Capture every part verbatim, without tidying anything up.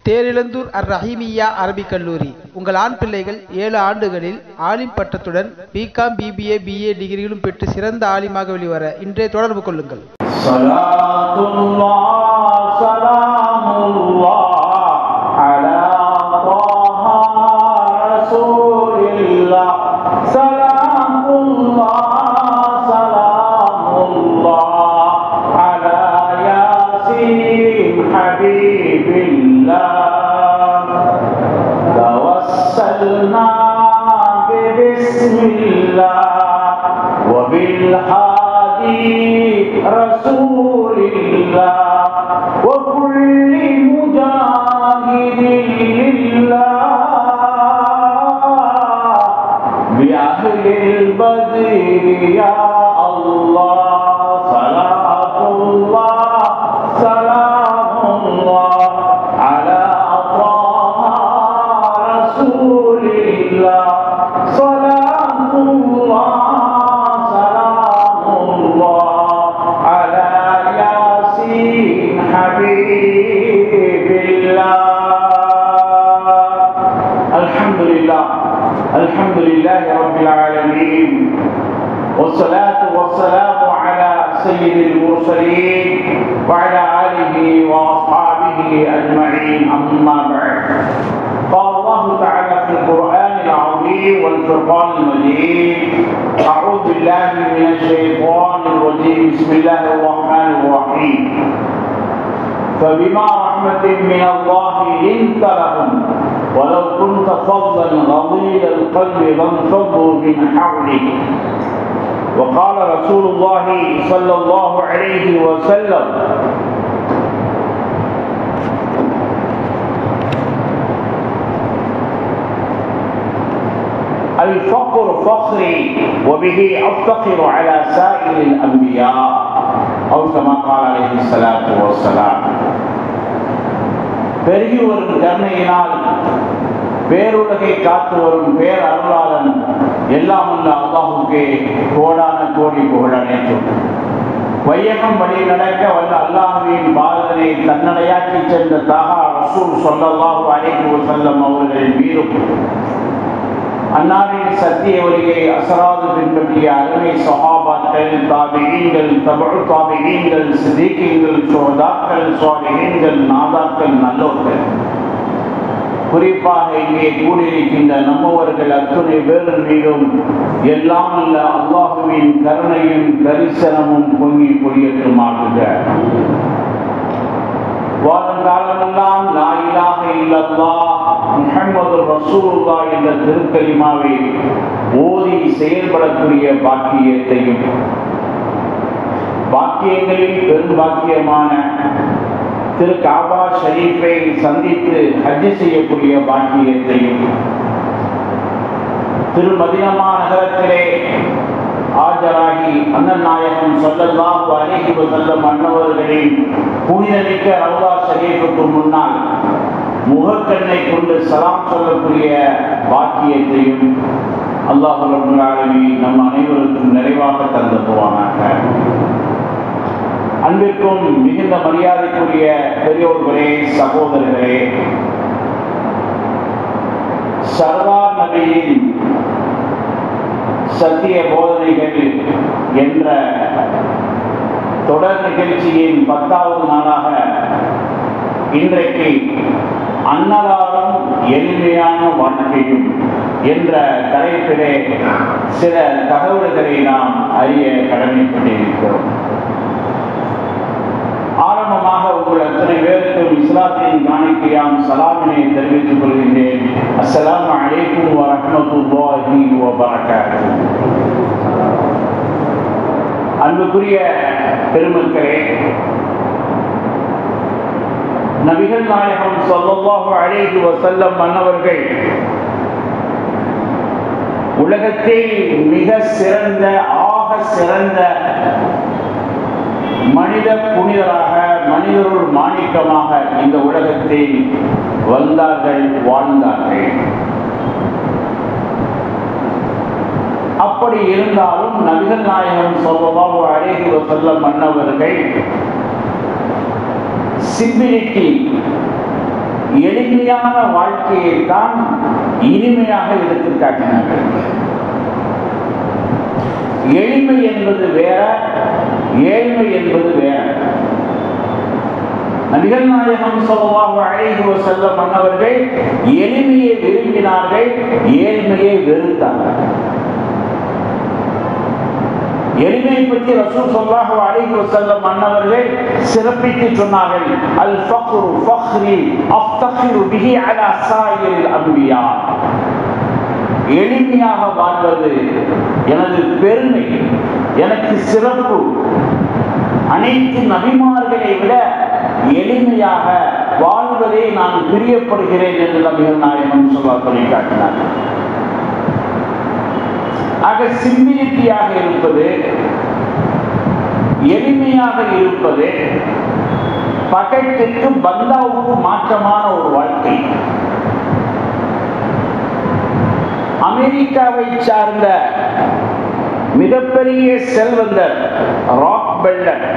தேரிழந்தூர் அர் ரஹீமிய்யா அரபிக் கல்லூரி. உங்கள் ஆண் பிள்ளைகள் ஏழு ஆண்டுகளில் ஆலிம் பட்டத்துடன் பிகாம் பிபிஏ பிஏ டிகிரிகளும் பெற்று சிறந்த ஆலிமாக வெளிவர இன்றே தொடர்பு கொள்ளுங்கள். بسم الله وبالهادي رسول الله وكل مجاهد لله بأهل البدر يا الله صلاة الله سلام الله على طه رسول الله صلاة الله سلام الله على ياسين حبيب الله. الحمد لله الحمد لله رب العالمين والصلاة والسلام على سيد المرسلين وعلى آله وأصحابه أجمعين. أما بعد، قال الله تعالى في القرآن العظيم والفرقان المجيد: أعوذ بالله من الشيطان الرجيم، بسم الله الرحمن الرحيم. فبما رحمة من الله لنت لهم ولو كنت فظا غليظ القلب لانفضوا من حولك. وقال رسول الله صلى الله عليه وسلم: الفقر فخري وبه أفتخر على سائر الأنبياء أو كما قال عليه الصلاة والسلام. பெருகி வரும் கருணையினால் பேருலகை காத்து வரும் பேர் அருளாளன் எல்லாம் உள்ள அல்லாஹுக்கே கோடான கோடி புகழ் அனைத்தும். வையகம் வழி நடக்க வந்த அல்லாஹுவின் பாதனை தன்னடையாக்கி சென்ற தாகா ரசூல் ஸல்லல்லாஹு அலைஹி வஸல்லம் அவர்கள் மீதும் அன்னாரின் சத்திய வழியை அசராது பின்பற்றிய அருமை சஹாபாக்கள், தாபிஈன்கள், தபஉ தாபிஈன்கள், சிதீக்கீன்கள், சுஹதாக்கள், ஸாலிஹீன்கள், நாதாக்கள், நல்லோர்கள், குறிப்பாக இங்கே கூடியிருக்கின்ற நம்மவர்கள் அத்துணை பேர் மீதும் எல்லாம் அல்ல அல்லாஹுவின் கருணையும் தரிசனமும் பொங்கி பொழியட்டுமாகுக. வாழுங்காலமெல்லாம் லா இலாஹ இல்லல்லாஹ் முஹம்மது ரசூலுல்லாஹ் என்ற திருக்கலிமாவை ஓதி செயல்படக்கூடிய பாக்கியத்தையும், பாக்கியங்களில் பெரும் பாக்கியமான திரு காபா ஷரீஃபை சந்தித்து ஹஜ் செய்யக்கூடிய பாக்கியத்தையும், திரு மதீனா நகரத்திலே ஆஜராகி அண்ணன் நாயகம் ஸல்லல்லாஹு அலைஹி வஸல்லம் அன்னவர்களின் புனிதமிக்க ரவுலா ஷரீஃபுக்கு முன்னால் முகக்கண்ணை கொண்டு சலாம் சொல்லக்கூடிய பாக்கியத்தையும் அல்லாஹ் ரப்பல் ஆலமீன் நம் அனைவருக்கும் நிறைவாக தந்தருவானாக. அன்பிற்கும் மிகுந்த மரியாதைக்குரிய பெரியோர்களே, சகோதரர்களே, சர்வார் நபியின் சத்திய போதனைகள் என்ற தொடர் நிகழ்ச்சியின் பத்தாவது நாளாக இன்றைக்கு அன்னலாரும் எளிமையான வாழ்க்கையும் என்ற தலைப்பிலே சில தகவல்களை நாம் அறிய கடமைப்பட்டிருக்கிறோம். ஆரம்பமாக உங்கள் அத்தனை பேருக்கும் இஸ்லாத்தின் காணிக்கையாம் சலாமினை தெரிவித்துக் கொள்கின்றேன். அஸ்ஸலாமு அலைக்கும் வரஹ்மத்துல்லாஹி வபரகாத்துஹு. அன்புக்குரிய பெருமக்களே, நபிகள் நாயகம் ஸல்லல்லாஹு அலைஹி வஸல்லம் அன்னவர்கள் உலகத்தில் மிக சிறந்த ஆக சிறந்த மனித புனிதராக, மனிதருள் மாணிக்கமாக இந்த உலகத்தில் வந்தார்கள், வாழ்ந்தார்கள். அப்படி இருந்தாலும் நபிகள் நாயகம் ஸல்லல்லாஹு அலைஹி வஸல்லம் அன்னவர்கள் சிம்பிலிட்டி எளிமையான வாழ்க்கையை தான் இனிமையாக எடுத்து காட்டினார்கள். எளிமை என்பது வேற, ஏழ்மை என்பது வேற. நபிகள் நாயகம் ஸல்லல்லாஹு அலைஹி வஸல்லம் அன்னவர்கள் எளிமையை விரும்பினார்கள், ஏழ்மையை வெறுத்தார்கள். எளிமையை பற்றி ரசூல் ஸல்லல்லாஹு அலைஹி வஸல்லம் அன்னவர்கள் சிறப்பித்து சொன்னார்கள், அல் ஃபக்ரு ஃபக்ரி அஃப்தகிரு பிஹி அலா ஸாயிரில் அன்பியா. எளிமையாக வாழ்வது எனது பெருமை, எனக்கு சிறப்பு. அனைத்து நபிமார்களை விட எளிமையாக வாழ்வதை நான் பிரியப்படுகிறேன் என்று நபிகள் நாயகம் சொல்லி காட்டினார். ஆக சிம்பிளிட்டியாக இருப்பது, எளிமையாக இருப்பது பகட்டுக்கு பந்தாவுக்கு மாற்றமான ஒரு வாழ்க்கை. அமெரிக்காவை சார்ந்த மிகப்பெரிய செல்வந்தர் ராக்பெல்லர்,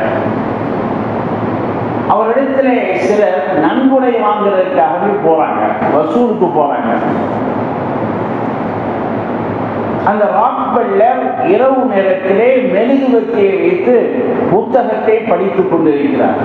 அவரிடத்துல சிலர் நன்கொடை வாங்குறதுக்காகவே போறாங்க, வசூலுக்கு போறாங்க. அந்த ராக்பெல்லர் இரவு நேரத்திலே மெழுகுவர்த்தியை வைத்து புத்தகத்தை படித்துக் கொண்டிருக்கிறார்.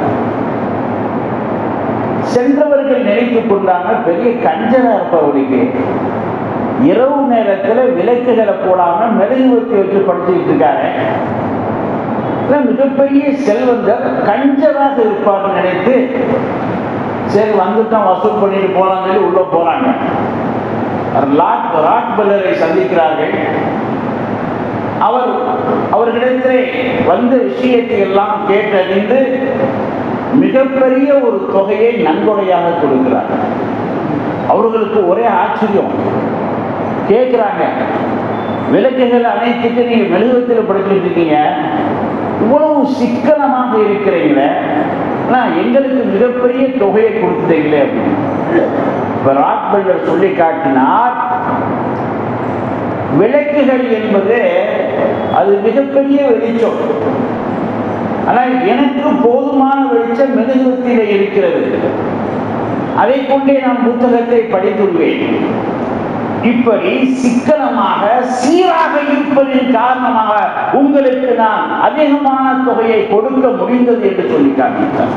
சென்றவர்கள் நினைத்துக் கொண்டாங்க, பெரிய கஞ்சனா இருப்பவருக்கு இரவு நேரத்தில் விளக்குகளை போடாம மெழுகுவர்த்தி வச்சு படிச்சுட்டு இருக்காரு. மிகப்பெரிய செல்வந்தர் கஞ்சராக இருப்பார்னு நினைத்து சரி வந்துட்டான் வசூல் பண்ணிட்டு போறாங்க, உள்ள போறாங்க. ராக்பெல்லரை சந்திக்கிறார்கள். அவர் அவர்களிடத்திலே வந்த விஷயத்தை எல்லாம் கேட்டறிந்து மிகப்பெரிய ஒரு தொகையை நன்கொடையாக கொடுக்கிறார். அவர்களுக்கு ஒரே ஆச்சரியம். கேட்கிறாங்க, விளக்குகள் அனைத்துக்கு நீங்க மெழுகுவர்த்தியில் படிச்சுட்டு இருக்கீங்க, இவ்வளவு சிக்கனமாக இருக்கிறீங்களே, எங்களுக்கு மிகப்பெரிய தொகையை கொடுத்துட்டீங்களே அப்படின்னு. இப்ப ராக்பெல்லர் சொல்லி காட்டினார், விளக்குகள் என்பது அது மிகப்பெரிய வெளிச்சம். ஆனால் எனக்கு போதுமான வெளிச்சம் மெழுகுவர்த்தியில இருக்கிறது, அதை கொண்டே நான் புத்தகத்தை படித்துள்ளேன். இப்படி சிக்கனமாக சீராக இருப்பதின் காரணமாக உங்களுக்கு நான் அதிகமான தொகையை கொடுக்க முடிந்தது என்று சொல்லி காண்பித்தார்.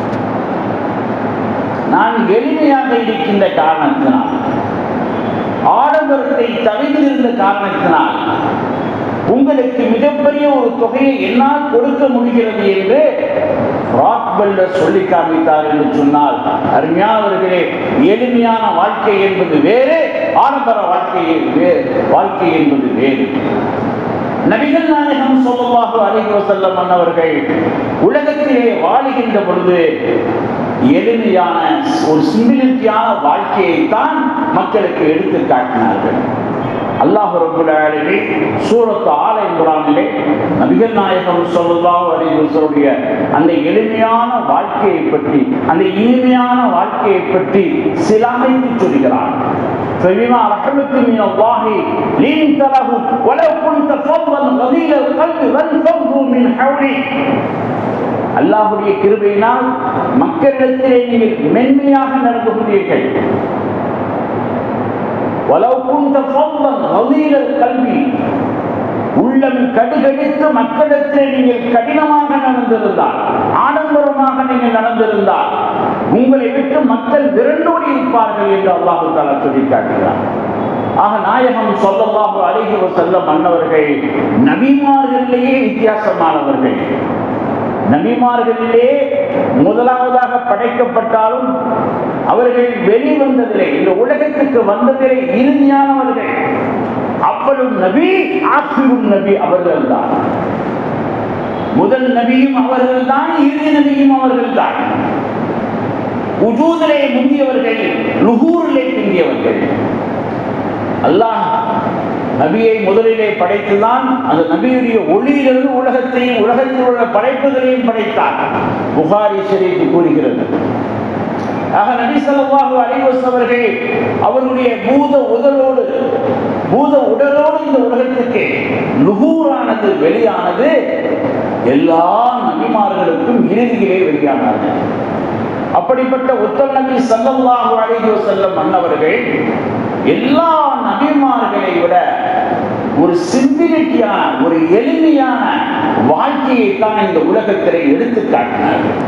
நான் எளிமையாக இருக்கின்ற காரணத்தினால், ஆடம்பரத்தை தவிர்த்திருந்த காரணத்தினால் உங்களுக்கு மிகப்பெரிய ஒரு தொகையை என்னால் கொடுக்க முடிகிறது என்று ராக்பெல்லர் சொல்லி காண்பித்தார் என்று சொன்னால், அருமையானவர்களே, எளிமையான வாழ்க்கை என்பது வேறு, ஆடம்பர வாழ்க்கையை வாழ்க்கை என்பது வேறு. நபிகள் நாயகம் ஸல்லல்லாஹு அலைஹி வஸல்லம் அன்னவர்கள் உலகத்திலே வாழுகின்ற பொழுது எளிமையான ஒரு சிம்பிளிட்டியான வாழ்க்கையை தான் மக்களுக்கு எடுத்து காட்டினார்கள். அல்லாஹ் ரப்பல் ஆலமீன் சூரத் ஆல இம்ரானிலே நபிகள் நாயகம் ஸல்லல்லாஹு அலைஹி வஸல்லம் அந்த எளிமையான வாழ்க்கையை பற்றி, அந்த இனிமையான வாழ்க்கையை பற்றி சிலாமைத்து சொல்கிறார். فبما رحمة من الله لنت لهم ولو كنت فظا غليظ القلب لانفضوا من حولك. அல்லாஹ்வுடைய கிருபையினால் மக்களிடத்திலே நீங்கள் மென்மையாக நடந்து கொண்டீர்கள். ولو كنت فظا غليظ القلب, உள்ளம் கடுகடித்து மக்களிடத்திலே நீங்கள் கடினமாக நடந்திருந்தால், ஆடம்பரமாக நீங்கள் நடந்திருந்தால் உங்களை விட்டு மக்கள் விரண்டோடி இருப்பார்கள் என்று அல்லாஹ் தஆலா சொல்லி காட்டுகிறார். ஆக நாயகம் ஸல்லல்லாஹு அலைஹி வஸல்லம் அன்னவர்கள் நபிமார்களிலேயே வித்தியாசமானவர்கள். நபிமார்களிலே முதலாவதாக படைக்கப்பட்டாலும் அவர்கள் வெளிவந்ததிலே, இந்த உலகத்துக்கு வந்ததிலே இறுதியானவர்கள். அவ்வளவு நபி ஆசிரும் நபி அவர்கள் தான். முதல் நபியும் அவர்கள் தான், இறுதி நபியும் அவர்கள் தான். உஜூதிலே முந்தியவர்கள், லுஹூரிலே பிந்தியவர்கள். அல்லாஹ் நபியை முதலிலே படைத்துதான் அந்த நபியுடைய ஒளியிலிருந்து உலகத்தையும் உலகத்தில் உள்ள படைப்புகளையும் படைத்தார். புகாரி ஷரீஃப் கூறுகிறது. ஆக நபி ஸல்லல்லாஹு அலைஹி வஸல்லம் அவர்கள் அவருடைய பூத உடலோடு பூத உடலோடு இந்த உலகத்துக்கு லுஹூரானது வெளியானது எல்லா நபிமார்களுக்கும் இறுதியிலே வெளியானது. அப்படிப்பட்ட உத்தம நபி ஸல்லல்லாஹு அலைஹி வஸல்லம் அன்னவர்கள் எல்லா நபிமார்களை விட ஒரு சிம்பிளிட்டியான ஒரு எளிமையான வாழ்க்கையை தான் இந்த உலகத்திலே எடுத்து காட்டினார்கள்.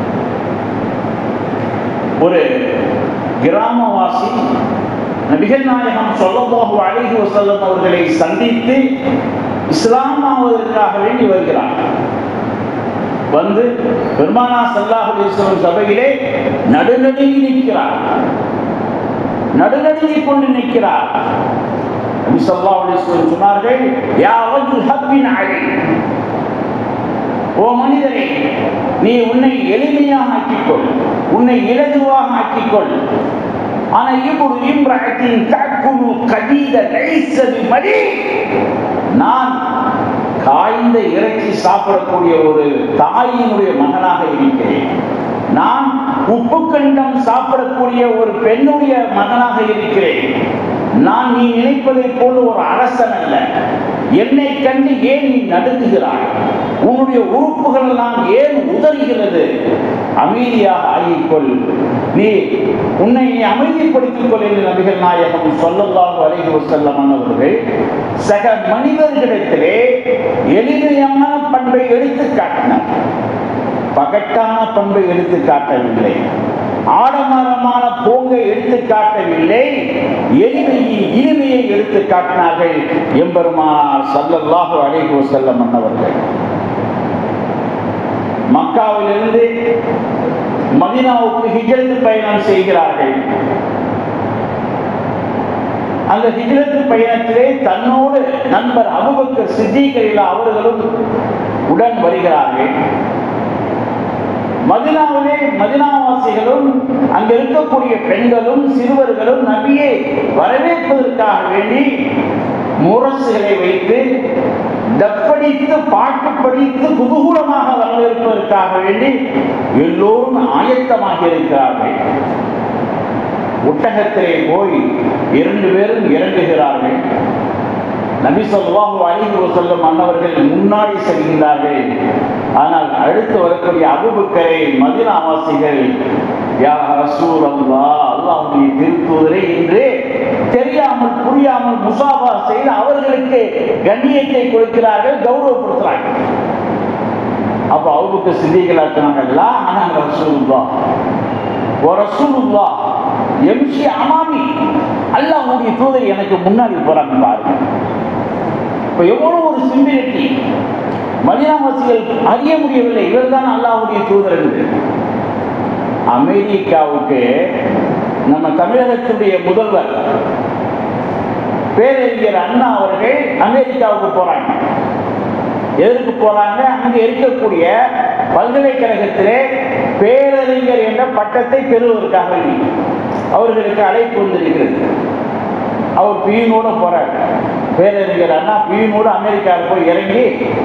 ஒரு கிராமவாசி நபிகள் நாயகம் ஸல்லல்லாஹு அலைஹி வஸல்லம் அவர்களை சந்தித்து இஸ்லாம் ஆவதற்காக வேண்டி வருகிறார். வந்து பெருமானார் ஸல்லல்லாஹு அலைஹி வஸல்லம் சபையிலே நடுநடுங்கி நிற்கிறார். நடுநடுங்கிக் கொண்டு நிற்கிறார். நபி ஸல்லல்லாஹு அலைஹி வஸல்லம் சொன்னார்கள், யா ரஜுல் ஹப்பின் அலி, ஓ மனிதரே, நீ உன்னை எளிமையாக ஆக்கிக்கொள், உன்னை இலகுவாக ஆக்கிக்கொள். ஆனா இப்ரு இம்ரஅத்தின் தஅக்குலு கதீத லைஸ பிமலி, நான் காய்ந்த இறைச்சி சாப்பிடக்கூடிய ஒரு தாயினுடைய மகனாக இருக்கிறேன். நான் உப்பு கண்டம் சாப்பிடக்கூடிய ஒரு பெண்ணுடைய மகனாக இருக்கிறேன். நான் நீ நினைப்பதை போல ஒரு அரசன் அல்ல. என்னை கண்டு ஏன் நீ நடுங்குகிறாய்? உன்னுடைய உறுப்புகள் எல்லாம் ஏன் உதறுகிறது? அமைதியாக ஆகிக்கொள், நீ உன்னை நீ அமைதிப்படுத்திக் கொள் என்று நபிகள் நாயகம் ஸல்லல்லாஹு அலைஹி வஸல்லம் அவர்கள் சக மனிதர்களிடத்திலே எளிமையான பண்பை எடுத்து காட்டினார். பகட்டான பண்பை எடுத்து காட்டவில்லை, ஆடம்பரமான போங்கை எடுத்து காட்டவில்லை, எளிமையை இனிமையை எடுத்து காட்டினார்கள் எம்பெருமானார் ஸல்லல்லாஹு அலைஹி வஸல்லம் அன்னவர்கள். மக்காவிலிருந்து மதீனாவுக்கு ஹிஜ்ரத் பயணம் செய்கிறார்கள். அந்த ஹிஜ்ரத் பயணத்திலே தன்னோடு நண்பர் அபூபக்கர் சித்தீக் அவர்களும் உடன் வருகிறார்கள். மதீனாவிலே மதீனாவாசிகளும் அங்க இருக்கக்கூடிய பெண்களும் சிறுவர்களும் நபியை வரவேற்பதற்காக வேண்டி முரசுகளை வைத்து தப்படித்து பாட்டு படித்து குதூகூலமாக வரவேற்பதற்காக வேண்டி எல்லோரும் ஆயத்தமாக இருக்கிறார்கள். ஒட்டகத்திலே போய் இரண்டு பேரும் இறங்குகிறார்கள். நபி ஸல்லல்லாஹு அலைஹி வஸல்லம் அன்னவர்கள் முன்னாடி செல்கிறார்கள். ஆனால் அடுத்து வரக்கூடிய அபூபக்கரை மதீனாவாசிகள், யா ரசூலல்லாஹ், அல்லாஹ்வுடைய திருத்தூதரே என்று தெரியாமல் புரியாமல் முசாபா செய்து அவர்களுக்கு கண்ணியத்தை கொடுக்கிறார்கள், கௌரவப்படுத்துகிறார்கள். அப்ப அபூபக்கர் சித்திகள் சொன்னாங்கல்ல, ஆனா ரசூலுல்லாஹ் வ ரசூலுல்லாஹ் யம்ஷி அமாமி, அல்லாஹ்வுடைய தூதர் எனக்கு முன்னாடி போறாங்க பாருங்க. இப்ப எவ்வளவு ஒரு சிம்பிளிட்டி! மதீனாவாசிகள் அறிய முடியவில்லை, இவர் தான் அல்லாஹ்வுடைய தூதர் என்று. அமெரிக்காவுக்கு நம்ம தமிழகத்துடைய முதல்வர் பேரறிஞர் அண்ணா அவர்கள் அமெரிக்காவுக்கு போறாங்க. எதற்கு போறாங்க? அங்க இருக்கக்கூடிய பல்கலைக்கழகத்திலே பேரறிஞர் என்ற பட்டத்தை பெறுவதற்காக அவர்களுக்கு அழைப்பு வந்திருக்கிறது. அவர் பியூனோட போறார். பேரறிஞர் அண்ணா பியூனோடு அமெரிக்காவுக்கு போய் இறங்கி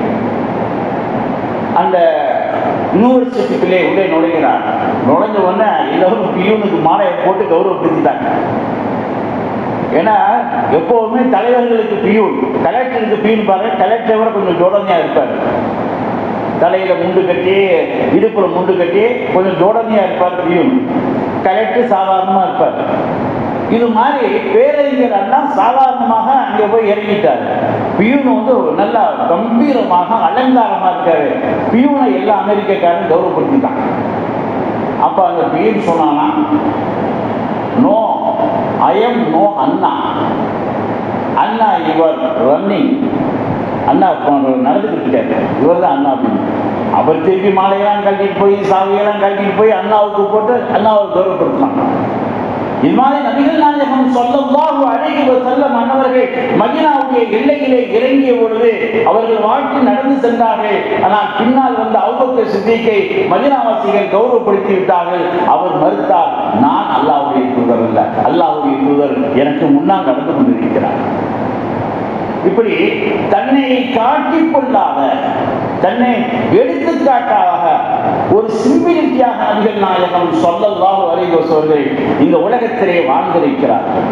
அந்த யூனிவர்சிட்டிக்குள்ளே உள்ளே நுழைகிறார். நுழைஞ்ச உடனே எல்லாரும் பியூனுக்கு மாலையை போட்டு கௌரவப்படுத்திட்டாங்க. ஏன்னா எப்பவுமே தலைவர்களுக்கு பியூன், கலெக்டருக்கு பியூன் பாருங்க, கலெக்டரை விட கொஞ்சம் ஜோடனையா இருப்பார். தலையில முண்டு கட்டி, இடுப்புல முண்டு கட்டி கொஞ்சம் ஜோடனையா இருப்பார் பியூன். கலெக்டர் சாதாரணமா இருப்பார். இது மாதிரி பேரறிஞர் அண்ணா சாதாரணமாக அங்கே போய் இறங்கிட்டார். பியூன் வந்து நல்லா கம்பீரமாக அலங்காரமா இருக்காரு. பியூனை எல்லா அமெரிக்காக்காரன் கௌரவப்படுத்திட்டான். அப்ப அந்த பியூன் சொன்னானா, நோ ஐ எம் நோ அண்ணா, அண்ணா இவர் ரன்னிங், அண்ணா நடந்துக்கிட்டு இருக்காரு, இவர் தான் அண்ணா அப்படின்னு. அவர் திருப்பி மாலையெல்லாம் கழட்டிட்டு போய் சாவியெல்லாம் கழட்டிட்டு போய் அண்ணாவுக்கு போட்டு அண்ணாவை கௌரவப்படுத்தினான். இது மாதிரி நபிகள் நாயகம் ஸல்லல்லாஹு அலைஹி வஸல்லம் அன்னவர்கள் மதீனாவுடைய எல்லையிலே இறங்கிய பொழுது அவர்கள் வாழ்க்கை நடந்து சென்றார்கள். ஆனால் பின்னால் வந்த அபூபக்கர் சித்திக்கை மதீனாவாசிகள் கௌரவப்படுத்தி விட்டார்கள். அவர் மறுத்தார், நான் அல்லாஹ்வுடைய தூதர் அல்ல, அல்லாஹ்வுடைய தூதர் எனக்கு முன்னால் நடந்து கொண்டிருக்கிறார். இப்படி தன்னை காட்டிக் கொள்ளாத, தன்னை எடுத்துக்காட்டாக ஒரு சிம்பிளிட்டியாக நபிகள் நாயகம் ஸல்லல்லாஹு அலைஹி வஸல்லம் இந்த உலகத்திலே வாழ்ந்திருக்கிறார்கள்.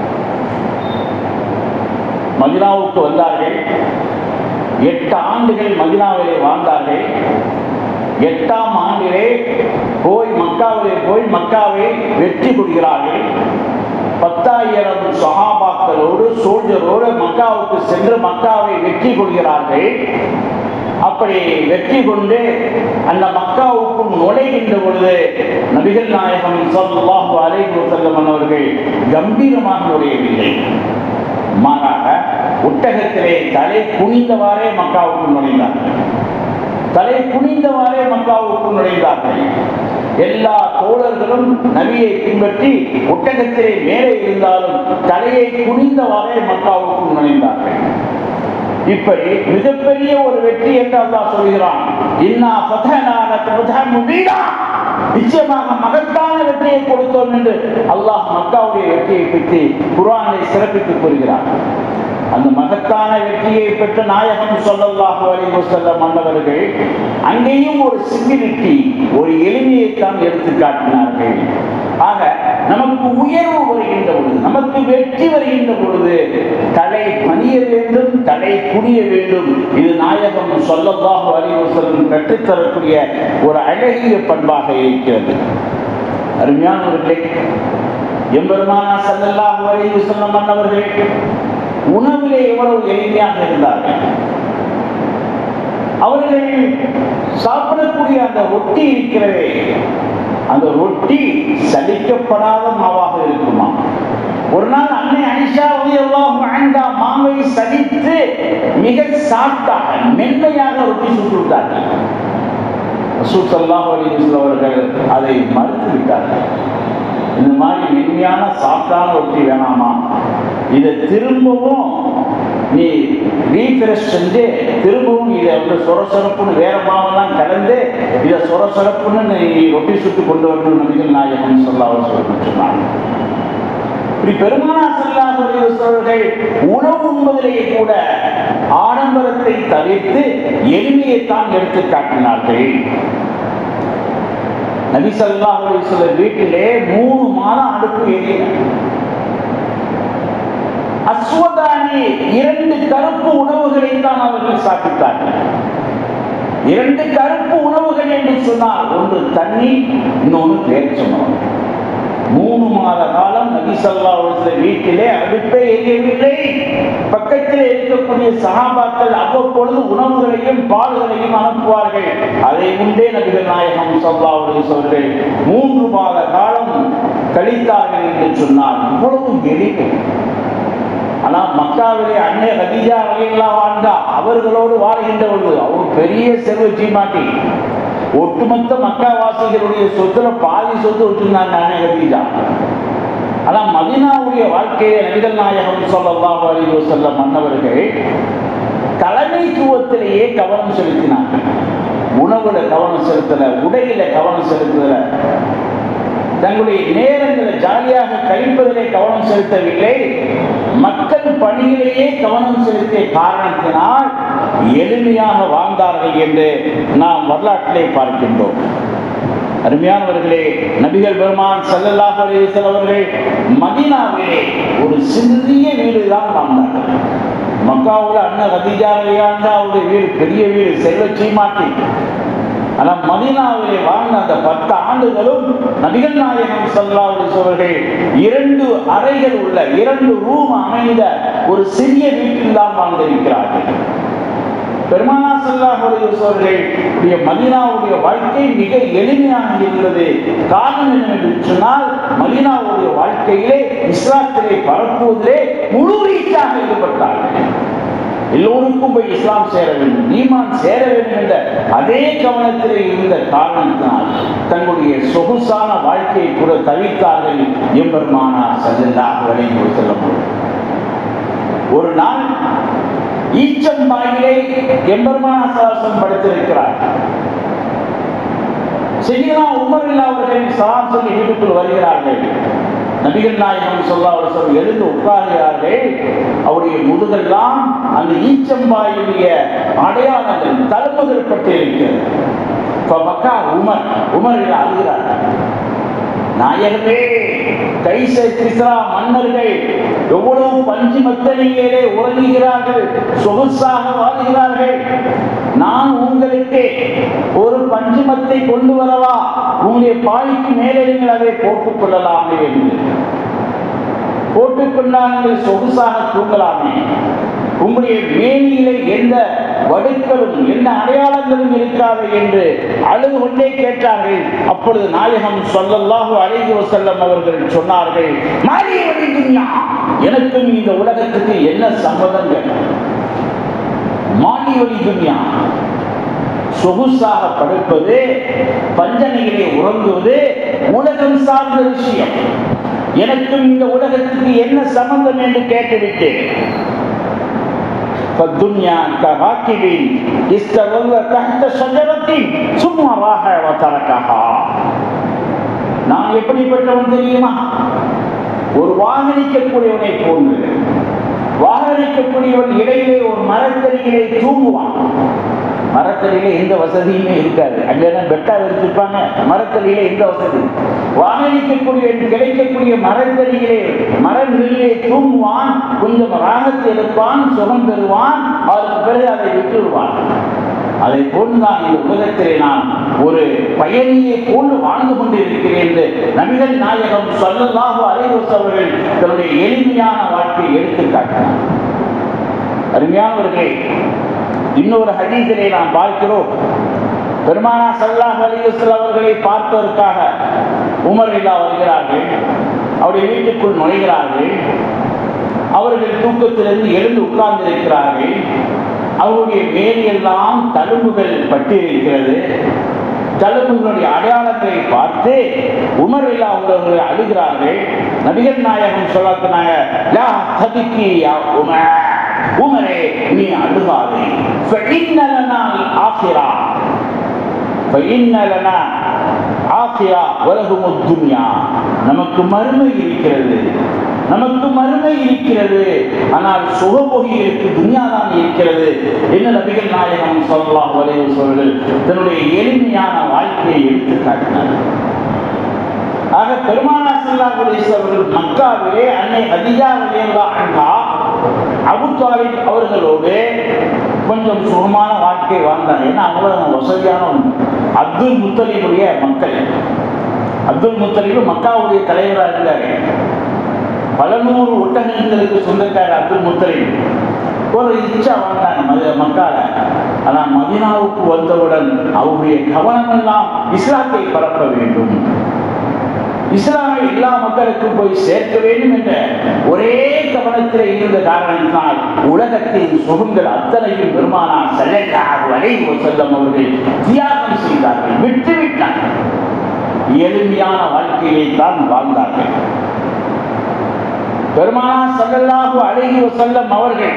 மதீனாவுக்கு வந்தார்கள். எட்டு ஆண்டுகள் மதீனாவிலே வாழ்ந்தார்கள். எட்டாம் ஆண்டிலே போய் மக்காவிலே போய் மக்காவை வெற்றி கொள்கிறார்கள். பத்தாயிரம் சஹாபாக்களோடு சோல்ஜரோடு மக்காவுக்கு சென்று மக்காவை வெற்றி கொள்கிறார்கள். அப்படி வெற்றி கொண்டு அந்த மக்காவுக்கும் நுழைகின்ற பொழுது நபிகள் நாயகம் ஸல்லல்லாஹு அலைஹி வஸல்லம் அவர்கள் கம்பீரமாக நுழையவில்லை. மாறாக ஒட்டகத்திலே தலை குனிந்தவாறே மக்காவுக்குள் நுழைந்தார்கள். தலை குனிந்தவாறே மக்காவுக்குள் நுழைந்தார்கள். எல்லா தோழர்களும் நபியை பின்பற்றி ஒட்டகத்திலே மேலே இருந்தாலும் தலையை குனிந்தவாறே மக்காவுக்குள் நுழைந்தார்கள். இப்படி மிகப்பெரிய ஒரு வெற்றி என்று அல்லாஹ் சொல்கிறான். இன்னா ஃபதனா லக ஃபதஹன் முபீனா, நிச்சயமாக மகத்தான வெற்றியை கொடுத்தோம் என்று அல்லாஹ் மக்காவுடைய வெற்றியை பற்றி குர்ஆனில் சிறப்பித்து கூறுகிறார். அந்த மகத்தான வெற்றியை பெற்ற நாயகம் ஸல்லல்லாஹு அலைஹி வஸல்லம் அன்னவர்கள் அங்கேயும் ஒரு சிம்பிளிட்டி, ஒரு எளிமையைத்தான் எடுத்து காட்டினார்கள். ஆக நமக்கு உயர்வு வருகின்ற பொழுது, நமக்கு வெற்றி வருகின்ற பொழுது தலை பணிய வேண்டும், தலை குனிய வேண்டும். இது நாயகம் ஸல்லல்லாஹு அலைஹி வஸல்லம் கற்றுத்தரக்கூடிய ஒரு அழகிய பண்பாக இருக்கிறது. அருமையானவர்களே, எம்பெருமானா ஸல்லல்லாஹு அலைஹி வஸல்லம் அன்னவர்கள் உணவிலே எவ்வளவு எளிமையாக இருந்தார்கள். அவர்கள் சாப்பிடக்கூடிய அந்த ரொட்டி இருக்கிறதே, அந்த ரொட்டி சலிக்கப்படாத மாவாக இருக்குமா? ஒரு நாள் அன்னை ஆயிஷா ரலியல்லாஹு அன்ஹா மாவை சலித்து மிக சாஃப்டாக மென்மையாக ரொட்டி சுட்டு விட்டார்கள். ரசூல் ஸல்லல்லாஹு அலைஹி வஸல்லம் அவர்கள் அதை மறுத்து விட்டார்கள். இந்த மாதிரி மென்மையான சாஃப்டான ரொட்டி வேணாமா, இதை திரும்பவும் நீ ரீஃப்ரெஷ் செஞ்சு திரும்பவும் இதை வந்து சொரசொரப்புன்னு வேற மாவெல்லாம் கலந்து இதை சொரசொரப்புன்னு நீ ரொட்டி சுட்டு கொண்டு வரணும் நபிகள் நாயகம் ஸல்லல்லாஹு அலைஹி வஸல்லம் சொன்னாங்க. இப்படி பெருமானார் ஸல்லல்லாஹு அலைஹி வஸல்லம் உணவு உண்பதிலேயே கூட ஆடம்பரத்தை தவிர்த்து எளிமையைத்தான் எடுத்து காட்டினார்கள். நபி ஸல்லல்லாஹு அலைஹி வஸல்லம் வீட்டிலே மூணு மாதம் அடுப்பு எரிய, அஸ்வதானி இரண்டு கருப்பு உணவுகளை தான் அவர்கள் சாப்பிட்டார்கள். இரண்டு கருப்பு உணவுகள் என்று சொன்னால் ஒன்று தண்ணி, இன்னொன்று பேரிச்சம்பழம். மூணு மாத காலம் நபி ஸல்லல்லாஹு அலைஹி வஸல்லம் வீட்டிலே அடுப்பே எரியவில்லை. பக்கத்திலே இருக்கக்கூடிய சஹாபாக்கள் அவ்வப்பொழுது உணவுகளையும் பால்களையும் அனுப்புவார்கள். அதை முன்பே நபிகள் நாயகம் ஸல்லல்லாஹு அலைஹி வஸல்லம் மூன்று மாத காலம் கழித்தார்கள் என்று சொன்னால் இவ்வளவு எளிமை. ஆனால் மக்காவிலே அன்னை கதீஜா ரலியல்லாஹு அன்ஹா அவர்களோடு வாழ்கின்ற பொழுது அவர் பெரிய செல்வ சீமாட்டி, ஒட்டுமொத்த மக்காவாசிகளுடைய சொத்துல பாதி சொத்து வச்சிருந்தாங்க அன்னை கதீஜா. ஆனால் மதீனாவுடைய வாழ்க்கையை நபிகள் நாயகம் ஸல்லல்லாஹு அலைஹி வஸல்லம் மன்னவர்கள் தலைமைத்துவத்திலேயே கவனம் செலுத்தினார்கள். உணவுல கவனம் செலுத்தல, உடையில கவனம் செலுத்தல, தங்களுடைய நேரங்களை ஜாலியாக கழிப்பதிலே கவனம் செலுத்தவில்லை. மக்கள் பணியிலேயே கவனம் செலுத்திய காரணத்தினால் எளிமையாக வாழ்ந்தார்கள் என்று நாம் வரலாற்றிலே பார்க்கின்றோம். அருமையானவர்களே, நபிகள் பெருமான் ஸல்லல்லாஹு அலைஹி வஸல்லம் அவர்கள் மதீனாவிலே ஒரு சிறிய வீடு தான் வாழ்ந்தார்கள். மக்காவுல அன்னை கதீஜா ரலியல்லாஹு அன்ஹா அவருடைய வீடு பெரிய வீடு, செல்வ சீமாட்டி. ஆனால் மதீனாவிலே வாழ்ந்த அந்த பத்து ஆண்டுகளும் நபிகள் நாயகம் ஸல்லல்லாஹு அலைஹி வஸல்லம் அவர்கள் இரண்டு அறைகள் உள்ள, இரண்டு ரூம் அமைந்த ஒரு சிறிய வீட்டில் தான் வாழ்ந்திருக்கிறார்கள். பெருமானார் ஸல்லல்லாஹு அலைஹி வஸல்லம் மதீனாவுடைய வாழ்க்கை மிக எளிமையாக இருந்தது. காரணம் என்னவென்று சொன்னால், மதீனாவுடைய வாழ்க்கையிலே இஸ்லாத்திலே பரப்புவதிலே முழு வீச்சாக ஈடுபட்டார்கள். எல்லோருக்கும் போய் இஸ்லாம் சேர வேண்டும், ஈமான் சேர வேண்டும் என்ற அதே கவனத்திலே இருந்த காரணத்தினால் தங்களுடைய சொகுசான வாழ்க்கையை கூட தவிர்த்தார்கள். எம்பெருமானார் ஸல்லல்லாஹு அலைஹி வஸல்லம் ஒரு நாள் ஈச்சம்பாயிலே எம்பெருமானார் ஸல்லல்லாஹு அலைஹி வஸல்லம் படுத்திருக்கிறார். சையதுனா உமர் அவர்கள் சலாம் சொல்லி வீட்டுக்குள் வருகிறார்கள். நபிகள் நாயகம் ஸல்லல்லாஹு அலைஹி வஸல்லம் எழுந்து உட்கார்கிறார்கள். அவருடைய முதுகெல்லாம் அந்த ஈச்சம்பாயுடைய அடையாளங்கள் தழும்புகள் பட்டிருக்கிறது. உமர் உமர் அழுகிறார். நாயகமே, கைசர் கிஸ்ரா மன்னர்கள் எவ்வளவு பஞ்சு மத்தனிலே உறங்குகிறார்கள், சொகுசாக வாழ்கிறார்கள். நான் உங்களுக்கு ஒரு பஞ்சுமத்தை கொண்டு வரவா, உங்களுடைய பாய்க்கு மேலே நீங்கள் அதை போட்டுக் கொள்ளலாமே என்று. போட்டுக்கொண்டால் நீங்கள் சொகுசாக தூங்கலாமே, உங்களுடைய மேனியிலே எந்த வடுக்களும் எந்த அடையாளங்களும் இருக்காது என்று அழுது கொண்டே கேட்டார்கள். அப்பொழுது நாயகம் ஸல்லல்லாஹு அலைஹி வஸல்லம் அவர்கள் சொன்னார்கள், மாலி வலி துன்யா, எனக்கும் இந்த உலகத்துக்கு என்ன சம்பந்தங்கள்? மாலி வலி துன்யா, சொகுசாக படுப்பது, பஞ்சனையிலே உறங்குவது உலகம் சார்ந்த விஷயம். எனக்கும் இந்த உலகத்துக்கு என்ன சம்பந்தம் என்று கேட்டுவிட்டு, فالدنيا كراكب استظل تحت شجرة ثم راح وتركها. நான் எப்படிப்பட்டவன் தெரியுமா? ஒரு வாகனிக்கக்கூடியவனை போன்று. வாகனிக்கக்கூடியவன் இடையிலே ஒரு மரத்தடியிலே தூங்குவான். மரத்தடியிலே எந்த வசதியுமே இருக்காது, அங்கேதான் பெட்டா வச்சிருப்பாங்க. மரத்தடியிலே எந்த வசதி? வாகனிக்கக்கூடிய கிடைக்கக்கூடிய மரத்தடியிலே மரங்களிலே தூங்குவான், கொஞ்சம் ராகத்தை எடுப்பான், சுகம் பெறுவான், அதற்கு பிறகு அதை விட்டுவிடுவான். அதை போன்றுதான் இந்த உலகத்திலே நான் ஒரு பயணியை போன்று வாழ்ந்து கொண்டிருக்கிறேன் என்று நபிகள் நாயகம் ஸல்லல்லாஹு அலைஹி வஸல்லம் அவர்கள் தன்னுடைய எளிமையான வாழ்க்கையை எடுத்து காட்டினார். அருமையானவர்களே, இன்னொரு ஹதீஸிலே நாம் பார்க்கிறோம், பெருமானார் ஸல்லல்லாஹு அலைஹி வஸல்லம் அவர்களை பார்ப்பதற்காக உமர் ரலியல்லாஹு வருகிறார்கள். அவருடைய வீட்டுக்குள் நுழைகிறார்கள். அவர்கள் தூக்கத்திலிருந்து எழுந்து உட்கார்ந்து இருக்கிறார்கள். அவருடைய மேலெல்லாம் தழும்புகள் பட்டு இருக்கிறது. தழும்புகளுடைய அடையாளங்களை பார்த்து உமர் ரலியல்லாஹு அவர்கள் அழுகிறார்கள். நபிகள் நாயகம் சொன்னாங்க, லா தபிக்கி யா உமர், உமரே நீ அழுகாதே, ஃபஇன்ன லனா ஆখিরা, ஃபஇன்ன லனா ஆখিরা வலஹுமுத் துன்யா, நமக்கு மறுமை இருக்கிறது, நமக்கு மறுமை இருக்கிறது, ஆனால் சுகபோகிகளுக்கு துன்யா தான் இருக்கிறது என்ன நபிகள் நாயகம் ஸல்லல்லாஹு அலைஹி வஸல்லம் தன்னுடைய எளிமையான வாழ்க்கையை எடுத்து காட்டினார். ஆக பெருமானார் ஸல்லல்லாஹு அலைஹி வஸல்லம் மக்காவிலே அன்னை ஹதீஜா ரலியல்லாஹு அன்ஹா அபூ தாலிப் அவர்களோடு கொஞ்சம் சுகமான வாழ்க்கை வாழ்ந்தாங்க. ஏன்னா அவங்களும் வசதியானவங்க. அப்துல் முத்தலிபுடைய மக்கள். அப்துல் முத்தலிபு மக்காவுடைய தலைவராக இருந்தார். பல நூறு ஒட்டகங்களுக்கு சொந்தக்கார அப்துல் முத்தலிப் ஒரு இச்சா வாழ்ந்தாங்க மக்கால. ஆனால் மதீனாவுக்கு வந்தவுடன் அவருடைய கவனமெல்லாம் இஸ்லாத்தை பரப்ப வேண்டும், இஸ்லாமை எல்லா மக்களுக்கும் போய் சேர்க்க வேண்டும் என்ற ஒரே கவனத்தில் இருந்த காரணத்தினால் உலகத்தின் சுகங்கள் அத்தனையும் பெருமானார் ஸல்லல்லாஹு அலைஹி வஸல்லம் அவர்கள் தியாகம் செய்தார்கள், விட்டுவிட்டார்கள். எளிமையான வாழ்க்கையை தான் வாழ்ந்தார்கள். பெருமானார் ஸல்லல்லாஹு அலைஹி வஸல்லம் அவர்கள்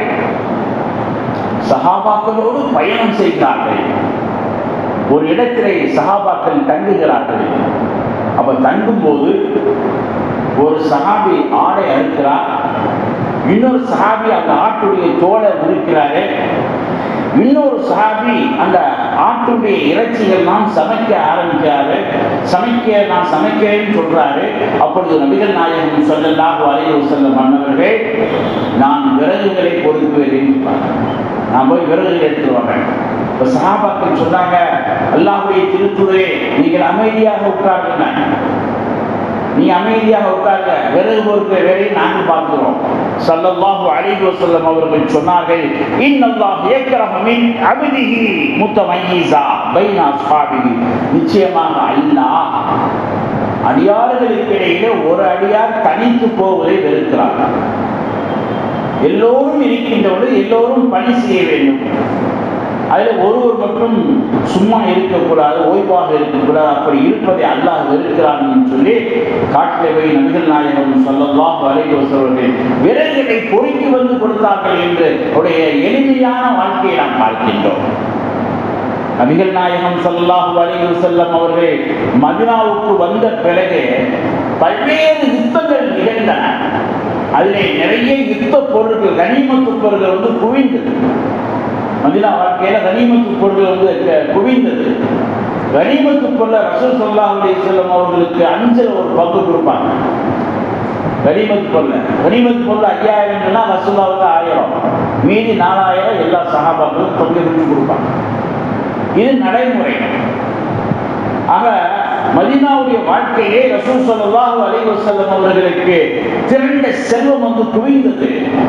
சஹாபாக்களோடு பயணம் செய்கிறார்கள். ஒரு இடத்திலே சஹாபாக்கள் தங்குகிறார்கள். அப்ப தங்கும் போது ஒரு சஹாபி ஆடை அறுக்கிறார், இன்னொரு சஹாபி அந்த ஆட்டுடைய தோலை உரிக்கிறாரு, இன்னொரு சஹாபி அந்த ஆட்டுடைய இறைச்சிகள்லாம் சமைக்க ஆரம்பிக்கிறாரு. சமைக்க நான் சமைக்கிறேன்னு சொல்றாரு. அப்பொழுது நபிகள் நாயகம் ஸல்லல்லாஹு அலைஹி வஸல்லம் அன்னவர்கள், நான் விறகுகளை பொறுக்குவேன், நான் போய் விறகுகளை எடுத்துட்டு வரேன். இப்ப சஹாபாக்கள் சொன்னாங்க, அல்லாஹ்வுடைய திருத்துதரே நீங்கள் அமைதியாக உட்காருங்க, நீ அமைதியாக உட்கார்க, விறகு பொறுக்கிற வேலையை நாங்கள் பார்க்கிறோம். ஸல்லல்லாஹு அலைஹி வஸல்லம் அவர்கள் சொன்னார்கள், இன்னல்லாஹ் யக்ரஹு மின் அப்திஹி முத்தமையிஸா பைன அஸ்ஹாபிஹி, நிச்சயமாக அல்லாஹ் அடியார்களுக்கு இடையிலே ஒரு அடியார் தனித்து போவதை வெறுக்கிறார். எல்லோரும் இருக்கின்றவர்கள் எல்லோரும் பணி செய்ய வேண்டும், அதில் ஒருவர் மட்டும் சும்மா இருக்கக்கூடாது, ஓய்வாக இருக்கக்கூடாது, அப்படி இருப்பதை அல்லாஹ் வெறுக்கிறான் என்று சொல்லி காட்டிலே போய் நபிகள் நாயகம் ஸல்லல்லாஹு அலைஹி வஸல்லம் விறகுகளை பொறுக்கி வந்து கொடுத்தார்கள் என்று அவருடைய எளிமையான வாழ்க்கையை நாம் பார்க்கின்றோம். நபிகள் நாயகம் ஸல்லல்லாஹு அலைஹி வஸல்லம் அவர்கள் மதீனாவுக்கு வந்த பிறகு பல்வேறு யுத்தங்கள் நிகழ்ந்தன. அதிலே நிறைய யுத்த பொருட்கள், கனிமத்து பொருட்கள் வந்து குவிந்தது. மதீனா வாழ்க்கையில கனிமத்து பொருட்கள் வந்து குவிந்தது. கனிமத்து பொருளை ரசூல் ஸல்லல்லாஹு அலைஹி வஸல்லம் அவர்களுக்கு அஞ்சல் ஒரு பங்கு கொடுப்பாங்க. கனிமத்து பொருளை கனிமத்து பொருள் ஐயாயிரம் ரசூலுல்லாஹ்வுக்கு ஆயிரம், மீதி நாலாயிரம் எல்லா சஹாபாக்களுக்கும் பங்கு கொடுப்பாங்க. இது நடைமுறை. ஆக மதீனாவுடைய வாழ்க்கையிலே ரசூல் ஸல்லல்லாஹு அலைஹி வஸல்லம் அவர்களுக்கு திரண்ட செல்வம் வந்து குவிந்தது.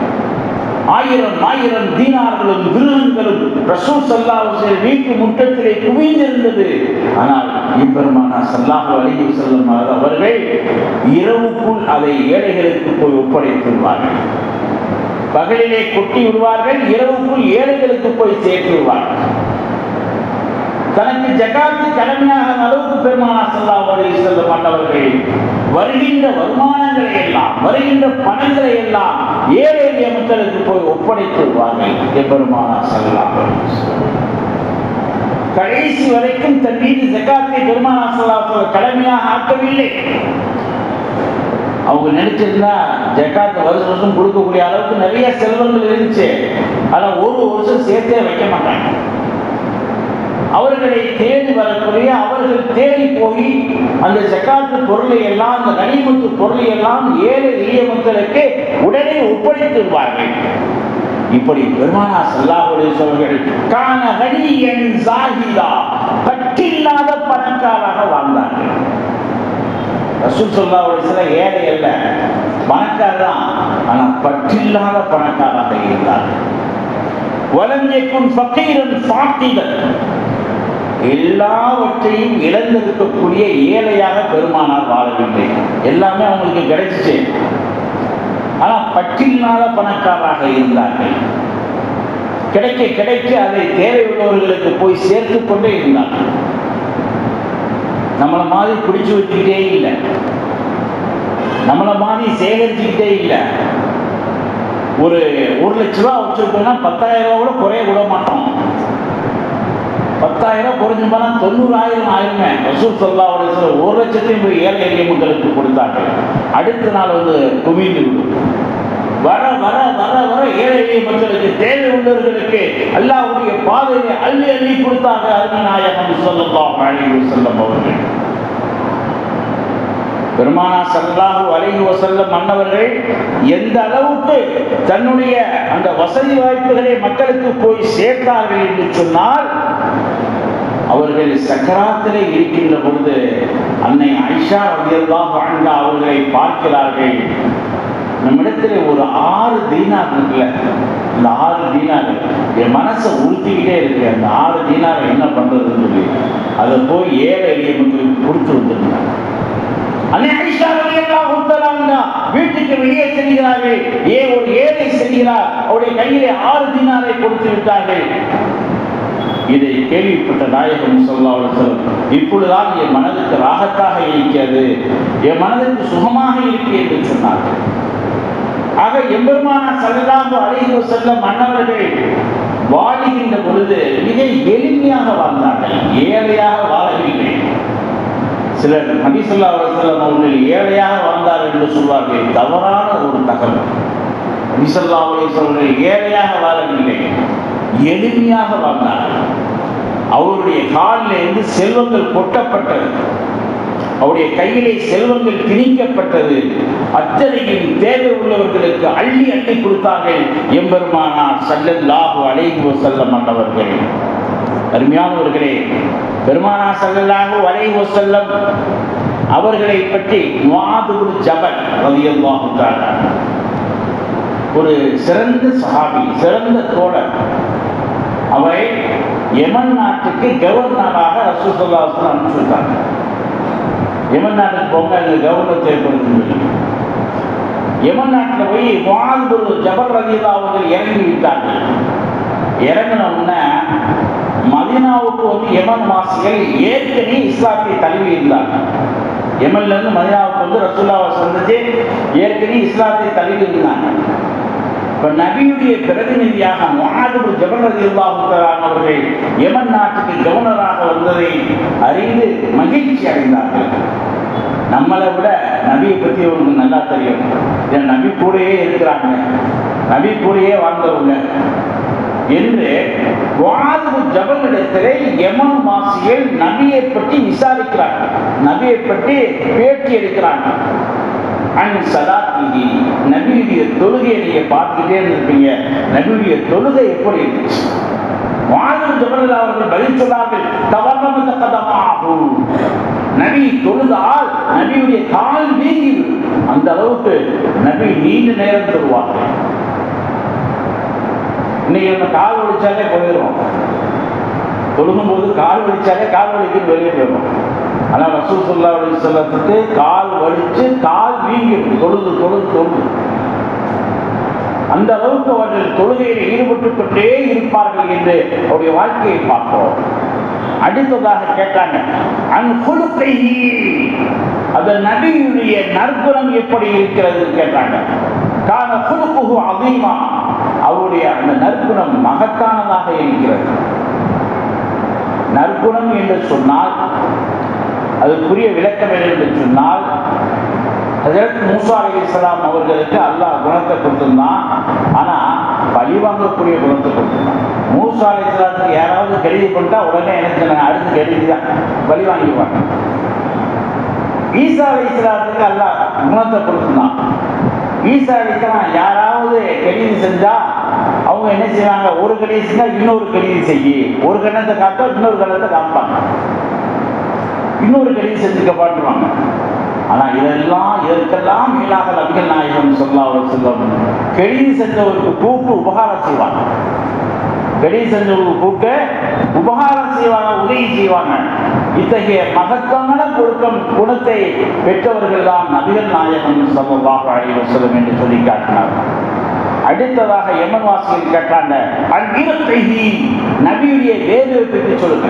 ஆயிரம் ஆயிரம் தீனார்களும் விருதுகளும் ரசூல் ஸல்லல்லாஹு அலைஹி வஸல்லம் வீட்டு முற்றத்திலே குவிந்திருந்தது. ஆனால் எம்பெருமானார் ஸல்லல்லாஹு அலைஹி வஸல்லம் அவர்கள் இரவுக்குள் அதை ஏழைகளுக்கு போய் ஒப்படைத்து விடுவார்கள். பகலிலே கொட்டி விடுவார்கள், இரவுக்குள் ஏழைகளுக்கு போய் சேர்த்து விடுவார்கள். தனக்கு ஜகாத்து கடமையாக அளவுக்கு பெருமானார் ஸல்லல்லாஹு அலைஹி வஸல்லம் ஆண்டவர்கள் வருகின்ற வருமானங்களை எல்லாம் வருகின்ற பணங்களை எல்லாம் ஏழை எளிய மக்களுக்கு போய் ஒப்படைத்து விடுவார்கள் பெருமானார் ஸல்லல்லாஹு அலைஹி வஸல்லம். கடைசி வரைக்கும் தன் மீது ஜகாத்தை பெருமானார் ஸல்லல்லாஹு அலைஹி வஸல்லம் கடமையாக ஆக்கவில்லை. அவங்க நினைச்சிருந்தா ஜகாத் வருஷம் வருஷம் கொடுக்கக்கூடிய அளவுக்கு நிறைய செல்வங்கள் இருந்துச்சு. ஆனா ஒரு வருஷம் சேர்த்தே வைக்க மாட்டாங்க. அவர்களை தேடி வரக்கூடிய அவர்கள் தேடி போய் அந்த ஜகாத்து பொருளை எல்லாம் அந்த கனிமத்து பொருளை எல்லாம் ஏழை எளிய மக்களுக்கு உடனே ஒப்படைத்து விடுவார்கள். இப்படி பெருமானார் ஸல்லல்லாஹு அலைஹி வஸல்லம் கான கனியன் ஸாஹிதா பற்றில்லாத பணக்காரராக வாழ்ந்தார்கள். ரசூல் ஸல்லல்லாஹு அலைஹி வஸல்லம் ஏழை அல்ல, பணக்காரர் தான், ஆனால் பற்றில்லாத பணக்காரராக இருந்தார்கள். வலம் யகுன் ஃபகீரன் ஃபாத்திதன், எல்லாவற்றையும் இழந்திருக்கக்கூடிய ஏழையாக பெருமானார் வாழவில்லை. எல்லாமே அவங்களுக்கு கிடைச்சிச்சு, ஆனால் பற்றில்லாத பணக்காரராக இருந்தார்கள். கிடைக்க கிடைக்க அதை தேவையுள்ளவர்களுக்கு போய் சேர்த்து கொண்டே இருந்தார்கள். நம்மளை மாதிரி பிடிச்சு வச்சுக்கிட்டே இல்லை, நம்மளை மாதிரி சேகரிச்சுக்கிட்டே இல்லை. ஒரு ஒரு லட்ச ரூபா வச்சிருக்கோம்னா பத்தாயிரம் ரூபா கூட குறைய விட மாட்டோம். பத்தாயிரம் குறைஞ்சு போனா தொண்ணூறாயிரம் ஆயிருமே. ரசூல் ஸல்லல்லாஹு அலைஹி வஸல்லம் ஒரு லட்சத்தையும் போய் ஏழை எளிய மக்களுக்கு கொடுத்தார்கள். அடுத்த நாள் வந்து குவிந்து வர வர வர வர ஏழை எளிய மக்களுக்கு தேவை உள்ளவர்களுக்கு அல்லாஹ்வுடைய பாதையை அள்ளி அள்ளி கொடுத்தாங்க அருமைநாயகம் ஸல்லல்லாஹு அலைஹி வஸல்லம் அவர்கள். பெருமானார் ஸல்லல்லாஹு அலைஹி வஸல்லம் மன்னவர்கள் எந்த அளவுக்கு தன்னுடைய அந்த வசதி வாய்ப்புகளை மக்களுக்கு போய் சேர்த்தார்கள் என்று சொன்னால், அவர்கள் சக்கராத்திலே இருக்கின்ற பொழுது அன்னை ஆயிஷா ரலியல்லாஹு அன்ஹா அவர்களை பார்க்கிறார்கள். நம்மிடத்துல ஒரு ஆறு தீனார் இருக்குல்ல, இந்த ஆறு தீனார் என் மனசை உறுத்திக்கிட்டே இருக்கு. அந்த ஆறு தீனாரை என்ன பண்றதுன்னு சொல்லி அதை போய் ஏழை எளிய மக்களுக்கு கொடுத்து வந்துருந்தாங்க. வீட்டுக்கு வெளியே செல்கிறார்கள். ஏன் ஒரு ஏழை செல்கிறார், அவருடைய கையிலே ஆறு தீனாரை கொடுத்து விட்டார்கள். இதை கேள்விப்பட்ட நாயகம் ஸல்லல்லாஹு அலைஹி வஸல்லம், இப்பொழுதுதான் என் மனதுக்கு ராகத்தாக இருக்கிறது, என் மனதுக்கு சுகமாக இருக்கு என்று சொன்னார்கள். ஆக எம்பெருமானார் ஸல்லல்லாஹு அலைஹி வஸல்லம் மன்னவர்கள் வாழுகின்ற பொழுது மிக எளிமையாக வாழ்ந்தார்கள், ஏழையாக வாழவில்லை. சிலர் நபி ஸல்லல்லாஹு அலைஹி வஸல்லம் அவர்கள் ஏழையாக வாழ்ந்தார்கள் என்று சொல்வார்கள். தவறான ஒரு தகவல். நபி ஸல்லல்லாஹு அலைஹி வஸல்லம் ஏழையாக வாழவில்லை, எளிமையாக வாழ்ந்தார்கள். அவருடைய காலில் இருந்து செல்வங்கள் கொட்டப்பட்டது, அவருடைய கையிலே செல்வங்கள் திணிக்கப்பட்டது. அத்தனையும் தேவை உள்ளவர்களுக்கு அள்ளி அள்ளி கொடுத்தார்கள் எம்பெருமானார் ஸல்லல்லாஹு அலைஹி வஸல்லம் அவர்கள். அருமையானவர்களே, பெருமானார் ஸல்லல்லாஹு அலைஹி வஸல்லம் அவர்களை பற்றி முஆத் இப்னு ஜபல் ரலியல்லாஹு தஆலா ஒரு சிறந்த சஹாபி, சிறந்த தோழர். அவரை யமன் நாட்டுக்கு கவர்னராக ரசூல் ஸல்லல்லாஹு அலைஹி வஸல்லம் அனுப்பிச்சிருக்காங்க. யமன் நாட்டுக்கு போங்க, அங்கே கவர்னர் தேவைப்படுது. யமன் நாட்டில் போய் முஆத் இப்னு ஜபல் ரலியல்லாஹு அவர்கள் இறங்கி விட்டார்கள். இறங்கின உடனே மதீனாவுக்கு வந்து யமன் வாசிகள் ஏற்கனவே இஸ்லாத்தை தழுவி இருந்தார்கள். யமன்ல இருந்து மதீனாவுக்கு வந்து ரசூலுல்லாஹை சந்திச்சு ஏற்கனவே இஸ்லாத்தை தழுவி இருந்தாங்க. இப்ப நபியுடைய பிரதிநிதியாக முஆத் இப்னு ஜபல் ரலியல்லாஹு தஆலா அவர்கள் யமன் நாட்டுக்கு கவர்னராக வந்ததை அறிந்து மகிழ்ச்சி அடைந்தார்கள். நம்மளை விட நபியை பற்றி அவங்களுக்கு நல்லா தெரியும். என் நபி கூடயே இருக்கிறாங்க, நபி கூடயே வாழ்ந்தவங்க என்று முஆத் இப்னு ஜபல் இடத்திலே யமன் வாசிகள் நபியை பற்றி விசாரிக்கிறார்கள், நபியை பற்றி பேட்டி எடுக்கிறார்கள். அன் ஸலாத்திஹி, நபியுடைய தொழுகையை நீங்க பார்த்துக்கிட்டே இருந்திருப்பீங்க, நபியுடைய தொழுகை எப்படி இருந்துச்சு? முஆத் ஜபல் அவர்கள் பதில் சொன்னார்கள், தவறமத கதமாகு, நபி தொழுதால் நபியுடைய கால் வீங்கிவிடும். அந்த அளவுக்கு நபி நீண்ட நேரம் தொழுவார்கள். இன்னைக்கு நம்ம கால் வலிச்சாலே போயிடுவோம், தொழுகும் போது கால் வலிச்சாலே கால் வலிக்கு வெளியே போயிடும். ஆனால் ரசூல் ஸல்லல்லாஹு அலைஹி வஸல்லத்துக்கு கால் வலிச்சு கால் வீங்கிடும், தொழுது தொழுது தொழுது. அந்த அளவுக்கு அவர்கள் தொழுகையில் ஈடுபட்டுக் கொண்டே இருப்பார்கள் என்று அவருடைய வாழ்க்கையை பார்க்கிறோம். அடுத்ததாக கேட்டாங்க, அந்த நபியுடைய நற்குணம் எப்படி இருக்கிறது கேட்டாங்க. கான குலுகுஹு அதீமா, அவருடைய அந்த நற்குணம் மகத்தானதாக இருக்கிறது. நற்குணம் என்று சொன்னால் அதுக்குரிய விளக்கம் என்று சொன்னால், ஹஜ்ரத் மூசா அலைஹிஸ்ஸலாம் அவர்களுக்கு அல்லாஹ் குணத்தை கொடுத்திருந்தான், ஆனா பழி வாங்கக்கூடிய குணத்தை கொடுத்திருந்தான். மூசா அலைஹிஸ்ஸலாத்துக்கு யாராவது கெடுதி பண்ணிட்டா உடனே எனக்கு அடுத்து கெடுதி தான் பழி வாங்கிடுவாங்க. ஈசா அலைஹிஸ்ஸலாத்துக்கு அல்லாஹ் குணத்தை கொடுத்திருந்தான். ஈசா அலைஹிஸ்ஸலாம் யாராவது கெடுதி செஞ்சா அவங்க என்ன செய்வாங்க, ஒரு கெடுதி செஞ்சா இன்னொரு கெடுதி செய்யி, ஒரு கண்ணத்தை காத்தா இன்னொரு கண்ணத்தை காப்பாங்க, இன்னொரு கெடுதி செஞ்சுக்க பாட்டுவாங்க. ஆனா இதெல்லாம் இதற்கெல்லாம் மேலாக நபிகள் நாயகம் ஸல்லல்லாஹு அலைஹி வஸல்லம் கெடுதி செஞ்சவருக்கு கூப்பிட்டு உபகாரம் செய்வாங்க. கெடுதி செஞ்சவருக்கு கூப்பிட்டு உபகாரம் செய்வாங்க, உதவி செய்வாங்க. இத்தகைய மகத்தான ஒழுக்கம் குணத்தை பெற்றவர்கள் தான் நபிகள் நாயகம் ஸல்லல்லாஹு அலைஹி வஸல்லம் என்று சொல்லி காட்டினார். அடுத்ததாக யமன் வாசிகள் கேட்டாங்க, நபியுடைய வேர்வை பற்றி சொல்லுங்க.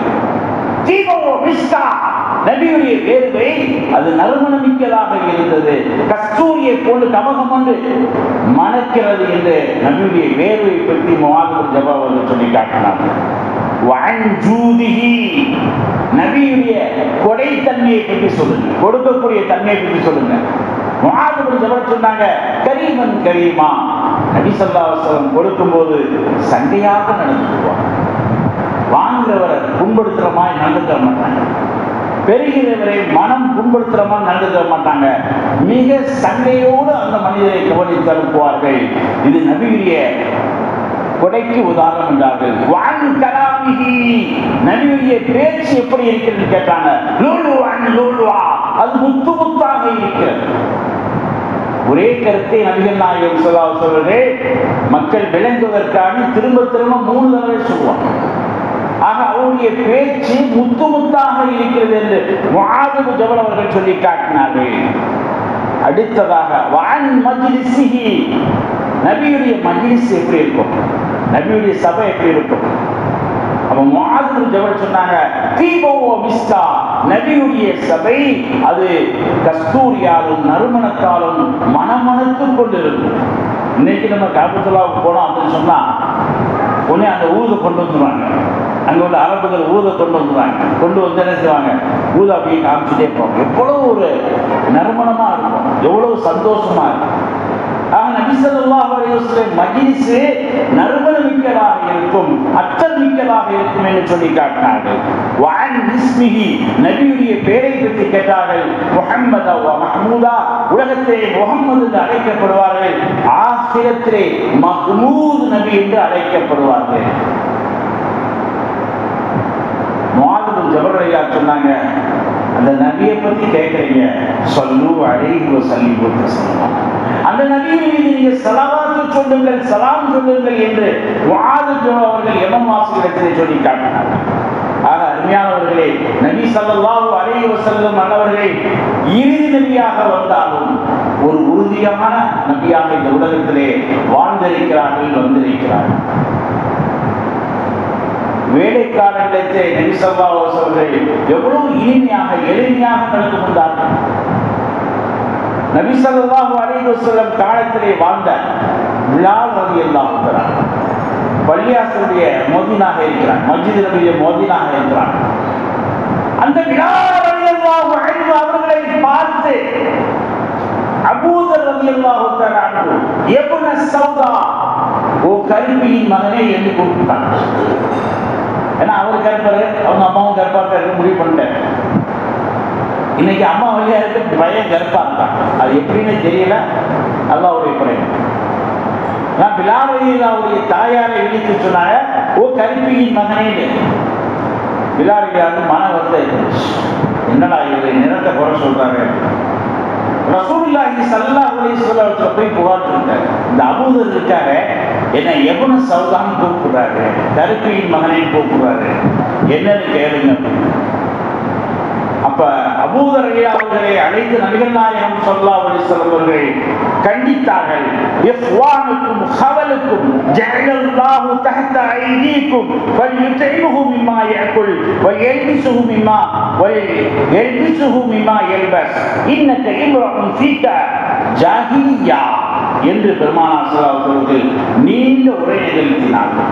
நபியுடைய வேர்வை அது நறுமணமிக்கதாக இருந்தது, கஸ்தூரியை போன்று கமகம் கொண்டு மணக்கிறது என்று நபியுடைய வேர்வை பற்றி முஆது பின் ஜபல் அவர்கள் சொல்லி காட்டினார்கள். நபியுடைய கொடைத்தன்மையை பற்றி சொல்லுங்க, கொடுக்கக்கூடிய தன்மையை பற்றி சொல்லுங்க. முஆது பின் ஜபல் சொன்னாங்க, கரீமன் கரீமா, நபி ஸல்லல்லாஹு அலைஹி வஸல்லம் கொடுக்கும்போது சண்டையாக நடந்துக்குவாங்க. வாங்குறவரை புண்படுத்துற மாதிரி நடந்துக்க மாட்டாங்க, பெறுகிறவரை மனம் புண்படுத்துற மாதிரி நடந்துக்க மாட்டாங்க. மிக சண்டையோடு அந்த மனிதரை கவனித்து அனுப்புவார்கள். இது நபியுடைய கொடைக்கு உதாரணம் என்றார்கள். நபியுடைய பேச்சு எப்படி இருக்கிறது கேட்டாங்க. அது முத்து முத்தாக இருக்கிறது. ஒரே கருத்தை நபிகள் நாயகம் ஸல்லல்லாஹு அலைஹி வஸல்லம் மக்கள் விளங்குவதற்காக திரும்ப திரும்ப மூணு தடவை சொல்லுவாங்க. ஆக அவருடைய பேச்சு முத்து முத்தாக இருக்கிறது என்று முஆது பின் ஜபல் அவர்கள் சொல்லி காட்டினார்கள். அடுத்ததாக வான் மஜ்லிஸிஹி, நபியுடைய மஜ்லிஸ் எப்படி இருக்கும், நபியுடைய சபை எப்படி இருக்கும். அப்ப முஆது பின் ஜபல் சொன்னாங்க, தீபோ மிஸ்கா, நபியுடைய சபை அது கஸ்தூரியாலும் நறுமணத்தாலும் மனமணத்துக் கொண்டிருக்கும். இன்னைக்கு நம்ம காபத்துல்லாவுக்கு போனோம் அப்படின்னு சொன்னா உடனே அந்த ஊதை கொண்டு வந்துடுவாங்க. அங்கே உள்ள அரபுகள் ஊதை கொண்டு வந்துடுவாங்க. கொண்டு வந்து என்ன செய்வாங்க, ஊதை அப்படியே காமிச்சுட்டே போவாங்க. எவ்வளவு ஒரு நறுமணமா இருக்கும், எவ்வளவு சந்தோஷமா இருக்கும். ஆக நபி ஸல்லல்லாஹு அலைஹி வஸல்லம் மஜ்லிஸ் நறுமணமிக்கதாக இருக்கும், அச்சல் மிக்கதாக இருக்கும் என்று சொல்லி காட்டினார்கள். வஅன் இஸ்மிஹி, நபியுடைய பெயரை பற்றி கேட்டார்கள். முஹம்மதா வ மஹ்மூதா, உலகத்திலே முஹம்மது என்று அழைக்கப்படுவார்கள், ஆகிரத்திலே மஹ்மூத் நபி என்று அழைக்கப்படுவார்கள். முஆது பின் ஜபல் ரலியல்லாஹு சொன்னாங்க, அந்த நபியை பத்தி கேட்கறீங்க, ஸல்லு அலைஹி வஸல்லிமு தஸ்லீமா, அந்த நபியின் மீது நீங்க ஸலவாத்து சொல்லுங்கள், சலாம் சொல்லுங்கள் என்று முஆது அவர்கள் யமன் வாசிகளிடத்திலே சொல்லி காட்டினார்கள். ஆக அருமையானவர்களே, நபி ஸல்லல்லாஹு அலைஹி வஸல்லம் அவர்கள் இறுதி நபியாக வந்தாலும் ஒரு உறுதியான நபியாக இந்த உலகத்திலே வாழ்ந்திருக்கிறார்கள், வந்திருக்கிறார்கள். வேலைக்காரர்களிடத்தை நபி ஸல்லல்லாஹு அலைஹி வஸல்லம் எவ்வளவு இனிமையாக எளிமையாக நடந்து கொண்டார்கள். நபி ஸல்லல்லாஹு அலைஹி வஸல்லம் காலத்திலே வாழ்ந்த பிலால் ரலியல்லாஹு அன்ஹு பள்ளியாசருடைய மோதினாக இருக்கிறார், மஸ்ஜித் நபியுடைய மோதினாக இருக்கிறார். அந்த பிலால் ரலியல்லாஹு அன்ஹு அவர்களை பார்த்து அபூதர் ரலியல்லாஹு தஆலா அன்ஹு இப்னு சௌதா, ஓ கல்பியின் மகனே என்று கூப்பிட்டார். ஏன்னா அவர் கற்பாரு, அவங்க அம்மாவும் கற்பார்த்தா இருக்க முடிவு பண்ணிட்டார். இன்னைக்கு அம்மா வழியா இருக்க பையன் கற்பா இருந்தான், அது எப்படின்னு தெரியல, அல்லாஹ்வுடைய படைப்பு. நான் பிலால் ரலியல்லாஹுடைய தாயாரை விழித்து சொன்னாங்க, ஓ கருப்பியின் மகனே. பிலாலுக்கு மன வருத்தம், என்னடா இவரை நிறத்தை குறை சொல்றாரு. ரசூலுல்லாஹி ஸல்லல்லாஹு அலைஹி வஸல்லம் போய் புகார் கொடுத்தாரு, இந்த அபூதர் இருக்காரு என்ன எவனு சௌதான் கூப்பிடுறாரு, கருப்பியின் மகனை கூப்பிடுறாரு, என்னன்னு கேளுங்க. அப்ப அபூதர் அவர்களை அழைத்து நபிகள் நாயகம் ஸல்லல்லாஹு அலைஹி வஸல்லம் அவர்கள் கண்டித்தார்கள். இஃவானுக்கும் ஹவலுக்கும் ஜஅலல்லாஹு தஹத ஐதீக்கும் ஃபல்யுதைமுஹு மிம்மா யஅகுல் வயல்பிசுஹு மிம்மா வயல்பிசுஹு மிம்மா யல்பஸ் இன்னக இம்ரஉன் ஃபீக ஜாஹிலியா என்று பெருமானார் ஸல்லல்லாஹு அலைஹி வஸல்லம் அவர்கள் நீண்ட உரை நிகழ்த்தினார்கள்.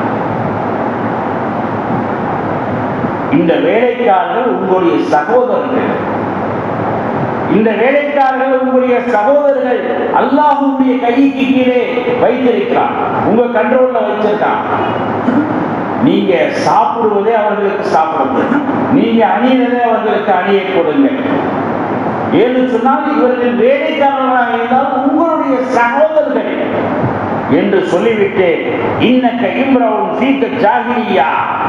இந்த வேலைக்காரர்கள் உங்களுடைய சகோதரர்கள், இந்த வேலைக்காரர்கள் உங்களுடைய சகோதரர்கள் அல்லாஹ்வுடைய கைக்கு கீழே வைத்திருக்கிறார், உங்க கண்ட்ரோல்ல வச்சிருக்கான். நீங்க சாப்பிடுவதே அவர்களுக்கு சாப்பிடுவது, நீங்க அணியதே அவர்களுக்கு அணிய கொடுங்க என்று சொன்னால் இவர்கள் வேலைக்காரர்களாக இருந்தால் உங்களுடைய சகோதரர்கள் என்று சொல்லிவிட்டு இன்னக இம்ரவுன் ஃபீக ஜாஹிலியா,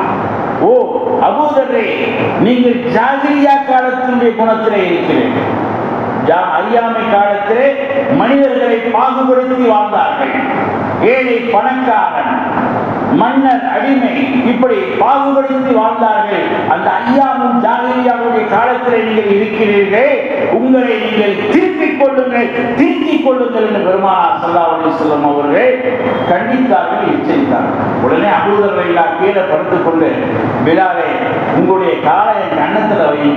ஓ அபூதரே நீங்கள் ஜாஹிலியா காலத்தினுடைய குணத்திலே இருக்கிறீர்கள். அறியாமை காலத்திலே மனிதர்களை பாகுபடுத்தி வாழ்ந்தார்கள். ஏழை பணக்காரன், மன்னர் அடிமை, இப்படி பாகுபடுத்தி வாழ்ந்தார்கள். அந்த ஐயாமும் ஜாஹிலியாவுடைய காலத்திலே நீங்கள் இருக்கிறீர்கள், உங்களை நீங்கள் திருப்பிக் கொள்ளுங்கள், திருத்திக் கொள்ளுங்கள் என்று பெருமானார் ஸல்லல்லாஹு அலைஹி வஸல்லம் அவர்கள் கண்டித்தார்கள், எச்சரித்தார்கள். உடனே அபூதர் ரலியல்லாஹு கீழே படுத்துக் கொண்டு, பிலாலே உங்களுடைய காலை என் கன்னத்துல வைங்க,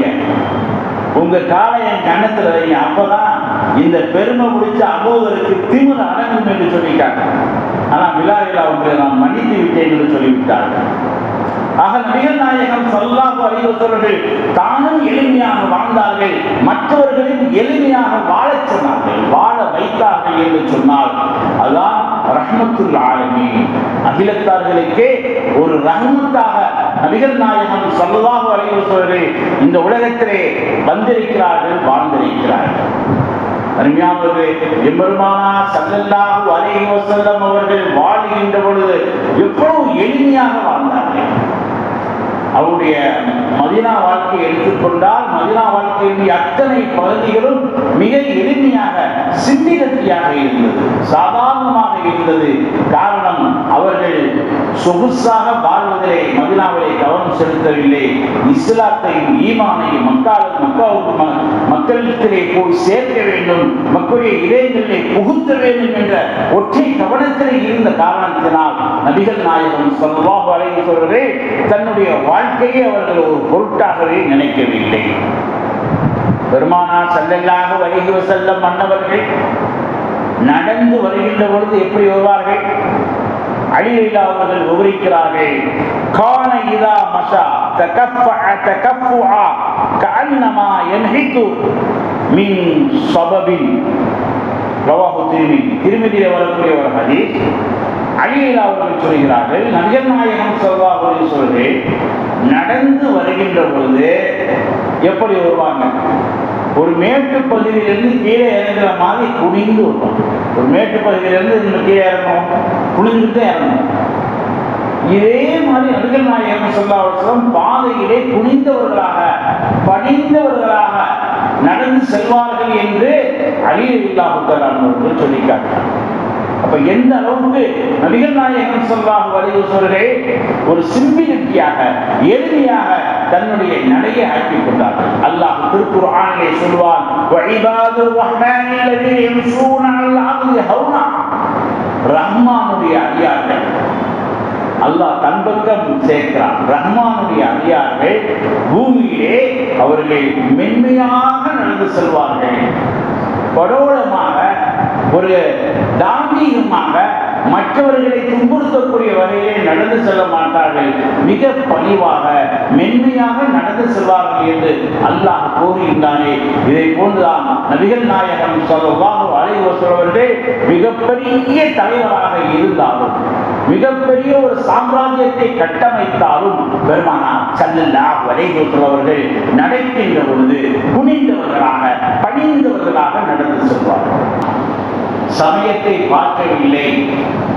உங்க காலை என் கன்னத்துல வைங்க, அப்பதான் இந்த பெருமை முடிச்ச அபூதருக்கு திமிரு அடங்கும் என்று சொல்லிட்டாங்க. ஆனா பிலால் அவங்களை நான் மன்னித்து விட்டேன் என்று சொல்லிவிட்டார்கள். ஆக நபிகள் நாயகம் ஸல்லல்லாஹு அலைஹி வஸல்லம் தானும் எளிமையாக வாழ்ந்தார்கள், மற்றவர்களையும் எளிமையாக வாழச் சொன்னார்கள், வாழ வைத்தார்கள் என்று சொன்னால் அதான் ரஹ்மத்துல் ஆலமீன். அகிலத்தார்களுக்கே ஒரு ரஹ்மத்தாக நபிகள் நாயகம் ஸல்லல்லாஹு அலைஹி வஸல்லம் இந்த உலகத்திலே வந்திருக்கிறார்கள், வாழ்ந்திருக்கிறார்கள். அருமையானவர்களே, எம்பெருமானார் ஸல்லல்லாஹு அலைஹி வஸல்லம் அவர்கள் வாழ்கின்ற பொழுது எவ்வளவு எளிமையாக வாழ்ந்தார்கள். அவருடைய மதீனா வாழ்க்கையை எடுத்துக்கொண்டால் மதீனா வாழ்க்கையின் அத்தனை பகுதிகளும் மிக எளிமையாக சிம்பிளத்தியாக இருந்தது, சாதாரணமாக இருந்தது. காரணம், அவர்கள் சொகுசாக வாழ்வதிலே மதீனாவிலே கவனம் செலுத்தவில்லை. இஸ்லாத்தையும் ஈமானையும் மக்கள் மக்களுக்கு மக்களிடத்திலே போய் சேர்க்க வேண்டும், மக்களுடைய இதயங்களிலே புகுத்த வேண்டும் என்ற ஒற்றை கவனத்திலே இருந்த காரணத்தினால் நபிகள் நாயகம் ஸல்லல்லாஹு அலைஹி வஸல்லம் தன்னுடைய வாழ்க்கையை அவர்கள் ஒரு பொருட்டாகவே நினைக்கவில்லை. பெருமானார் ஸல்லல்லாஹு அலைஹி வஸல்லம் மன்னவர்கள் நடந்து வருகின்ற பொழுது எப்படி வருவார்கள்? அலி ரலியல்லாஹு அவர்கள் விவரிக்கிறார்கள், கான இதா மஷா தகஃபஅ தகஃபுஆ கஅன்னமா யன்ஹிது மின் ஸபபின். ரவாஹு திர்மிதி. திர்மிதியிலே வரக்கூடிய ஒரு ஹதீஸ். அலி ரலியல்லாஹு அவர்கள் சொல்கிறார்கள், நபிகள் நாயகம் ஸல்லல்லாஹு அலைஹி வஸல்லம் நடந்து வருகின்ற பொழுது எப்படி வருவாங்க? ஒரு மேட்டு பகுதியிலிருந்து கீழே இறங்குற மாதிரி குனிந்து வருவாங்க. ஒரு மேட்டு பகுதியிலிருந்து நம்ம கீழே இறங்கணும், குனிந்துட்டு இறங்கணும். இதே மாதிரி நபிகள் நாயகம் ஸல்லல்லாஹு அலைஹி வஸல்லம் பாதையிலே குனிந்தவர்களாக பணிந்தவர்களாக நடந்து செல்வார்கள் என்று அலி ரலியல்லாஹு அவர்கள் சொல்லி காட்டினார். அப்ப எந்த அளவுக்கு நபிகள் நாயகம் ஸல்லல்லாஹு அலைஹி வஸல்லம் ஒரு சிம்பிளிட்டியாக எளிமையாக தன்னுடைய நடையை ஆக்கிக் கொண்டார்கள். அல்லாஹ் திருக்குர்ஆனிலே சொல்வான், வஇபாதுர் ரஹ்மானில் லதீன யம்ஷூன அலல் அர்தி ஹௌனா. ரஹ்மானுடைய அடியார்கள் அல்லாஹ் தன் பக்கம் சேர்க்கிறான். ரஹ்மானுடைய அடியார்கள் பூமியிலே அவர்கள் மென்மையாக நடந்து செல்வார்கள். படோலமாக ஒரு தாம்பீகமாக மற்றவர்களை துன்புறுத்தக்கூடிய வகையிலே நடந்து செல்ல மாட்டார்கள். மிக பணிவாக மென்மையாக நடந்து செல்வார்கள் என்று அல்லாஹ் கூறுகின்றானே. இதை போன்றுதான் நபிகள் நாயகம் ஸல்லல்லாஹு அலைஹி வஸல்லம் அவர்கள் மிகப்பெரிய தலைவராக இருந்தாலும், மிகப்பெரிய ஒரு சாம்ராஜ்யத்தை கட்டமைத்தாலும், பெருமானார் ஸல்லல்லாஹு அலைஹி வஸல்லம் அவர்கள் நடக்கின்ற பொழுது குனிந்தவர்களாக பணிந்தவர்களாக நடந்து செல்வார்கள். சமயத்தை பார்க்கவில்லை,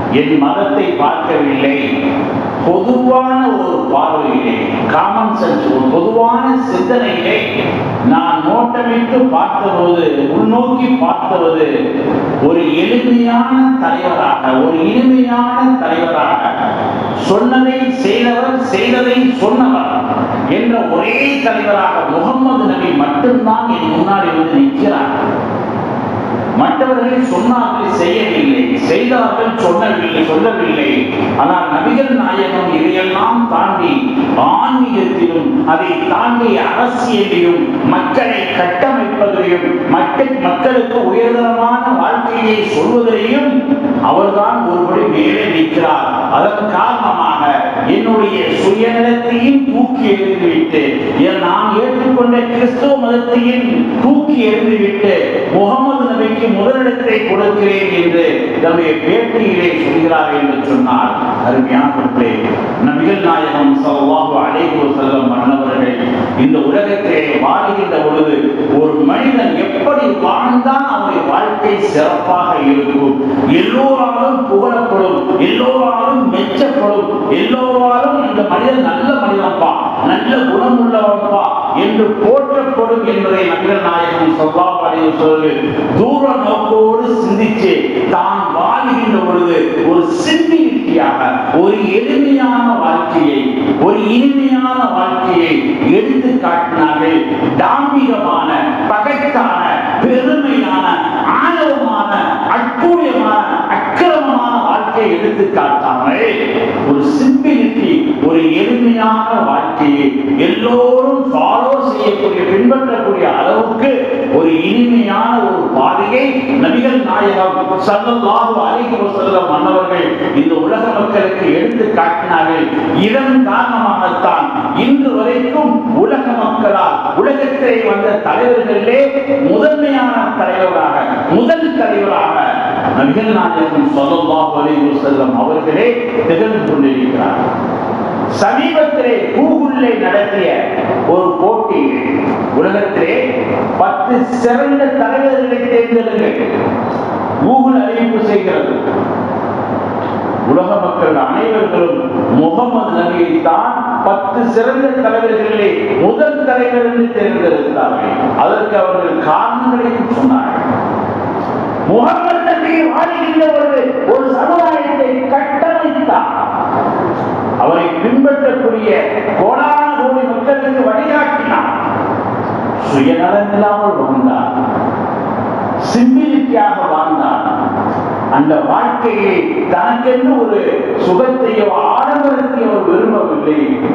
என் மதத்தை பார்க்கவில்லை, பொதுவான ஒரு பார்வையிலே, காமன் சென்ஸ், ஒரு பொதுவான சிந்தனையிலே நான் நோட்டமிட்டு பார்த்தபோது, உள்நோக்கி பார்த்தவது, ஒரு எளிமையான தலைவராக, ஒரு இனிமையான தலைவராக, சொன்னதை செய்தவர், செய்ததை சொன்னவர் என்ற ஒரே தலைவராக முகமது நபி மட்டும்தான் என் முன்னாடி வந்து நிற்கிறார். மற்றவர்கள் சொன்னார்கள், செய்யவில்லை, செய்தார்கள், சொன்னவில்லை சொல்லவில்லை. ஆனால் நபிகள் நாயகம் இதையெல்லாம் தாண்டி ஆன்மீகத்திலும், அதை தாண்டி அரசியலிலும், மக்களை கட்டமைப்பதிலும், மக்கள் மக்களுக்கு உயர்தரமான வாழ்க்கையை சொல்வதிலையும் அவர்தான் ஒருபடி மேலே நிற்கிறார். அதன் காரணமாக என்னுடைய சுயநலத்தையும் தூக்கி எறிந்துவிட்டு, நான் ஏற்றுக்கொண்ட கிறிஸ்துவ மதத்தையும் தூக்கி எறிந்துவிட்டு முகமது நபிக்கு முதலிடத்தை கொடுக்கிறேன் என்று நம்முடைய பேட்டியிலே சொல்கிறார் என்று சொன்னார். அருமையானவர்களே, நபிகள் நாயகம் ஸல்லல்லாஹு அலைஹி வஸல்லம் மன்னவர்கள் இந்த உலகத்திலே வாழ்கின்ற பொழுது ஒரு மனிதன் எப்படி வாழ்ந்தான் அவருடைய வாழ்க்கை சிறப்பாக இருக்கும், எல்லோராலும் புகழப்படும், எல்லோராலும் மெச்சப்படும், எல்லோராலும் இந்த மனிதன் நல்ல மனிதன்பா, நல்ல குணம் உள்ளவன்பா என்று போற்றப்படும் என்பதை நபிகள் நாயகம் ஸல்லல்லாஹு அலைஹி வஸல்லம் தூர நோக்கோடு சிந்திச்சு தான் வாழ்கின்ற பொழுது ஒரு சிம்பிளிட்டியாக, ஒரு எளிமையான வாழ்க்கையை, ஒரு இனிமையான வாழ்க்கையை எடுத்து காட்டினார்கள். தாம்பிகமான, பகைக்கான, பெருமையான, ஆணவமான, அற்புதமான, அக்கிரமமான வாழ்க்கையை எடுத்து காட்டாமல் ஒரு சிம்பிளிட்டி, ஒரு எளிமையான வாழ்க்கையை எல்லோரும் ஃபாலோ செய்யக்கூடிய, பின்பற்றக்கூடிய அளவுக்கு ஒரு இனிமையான ஒரு பாதையை நபிகள் நாயகம் ஸல்லல்லாஹு அலைஹி வஸல்லம் மன்னவர்கள் இந்த உலக மக்களுக்கு எடுத்து காட்டினார்கள். இதன் காரணமாகத்தான் இன்று வரைக்கும் உலக மக்களால் உலகத்திலே வந்த தலைவர்களே முதன்மையான தலைவராக, முதல் தலைவராக நபிகள் நாயகம் ஸல்லல்லாஹு அலைஹி வஸல்லம் அவர்களே திகழ்ந்து கொண்டிருக்கிறார். சமீபத்திலே கூகுளிலே நடத்திய ஒரு போட்டி, உலகத்திலே பத்து சிறந்த தலைவர்களை தேர்ந்தெடுங்கள் கூகுள் அறிவிப்பு செய்கிறது. உலக மக்கள் அனைவர்களும் முகமது நபியை தான் பத்து சிறந்த தலைவர்களிலே முதல் தலைவர் என்று தேர்ந்தெடுத்தார்கள். அதற்கு அவர்கள் காரணங்களையும் சொன்னார்கள். முகமது நபி வாழ்கின்ற ஒரு சமுதாயத்தை கட்டமைத்தார். அவரை பின்பற்றக்கூடிய கோடான கோடி மக்களுக்கு வழிகாட்டினார். சுயநலம் இல்லாமல் வாழ்ந்தார், சிம்பிளிட்டியாக வாழ்ந்தார். அந்த வாழ்க்கையை தனக்கென்று ஒரு சுகத்தையோ ஆடம்பரத்தையோ அவர் விரும்பவில்லை.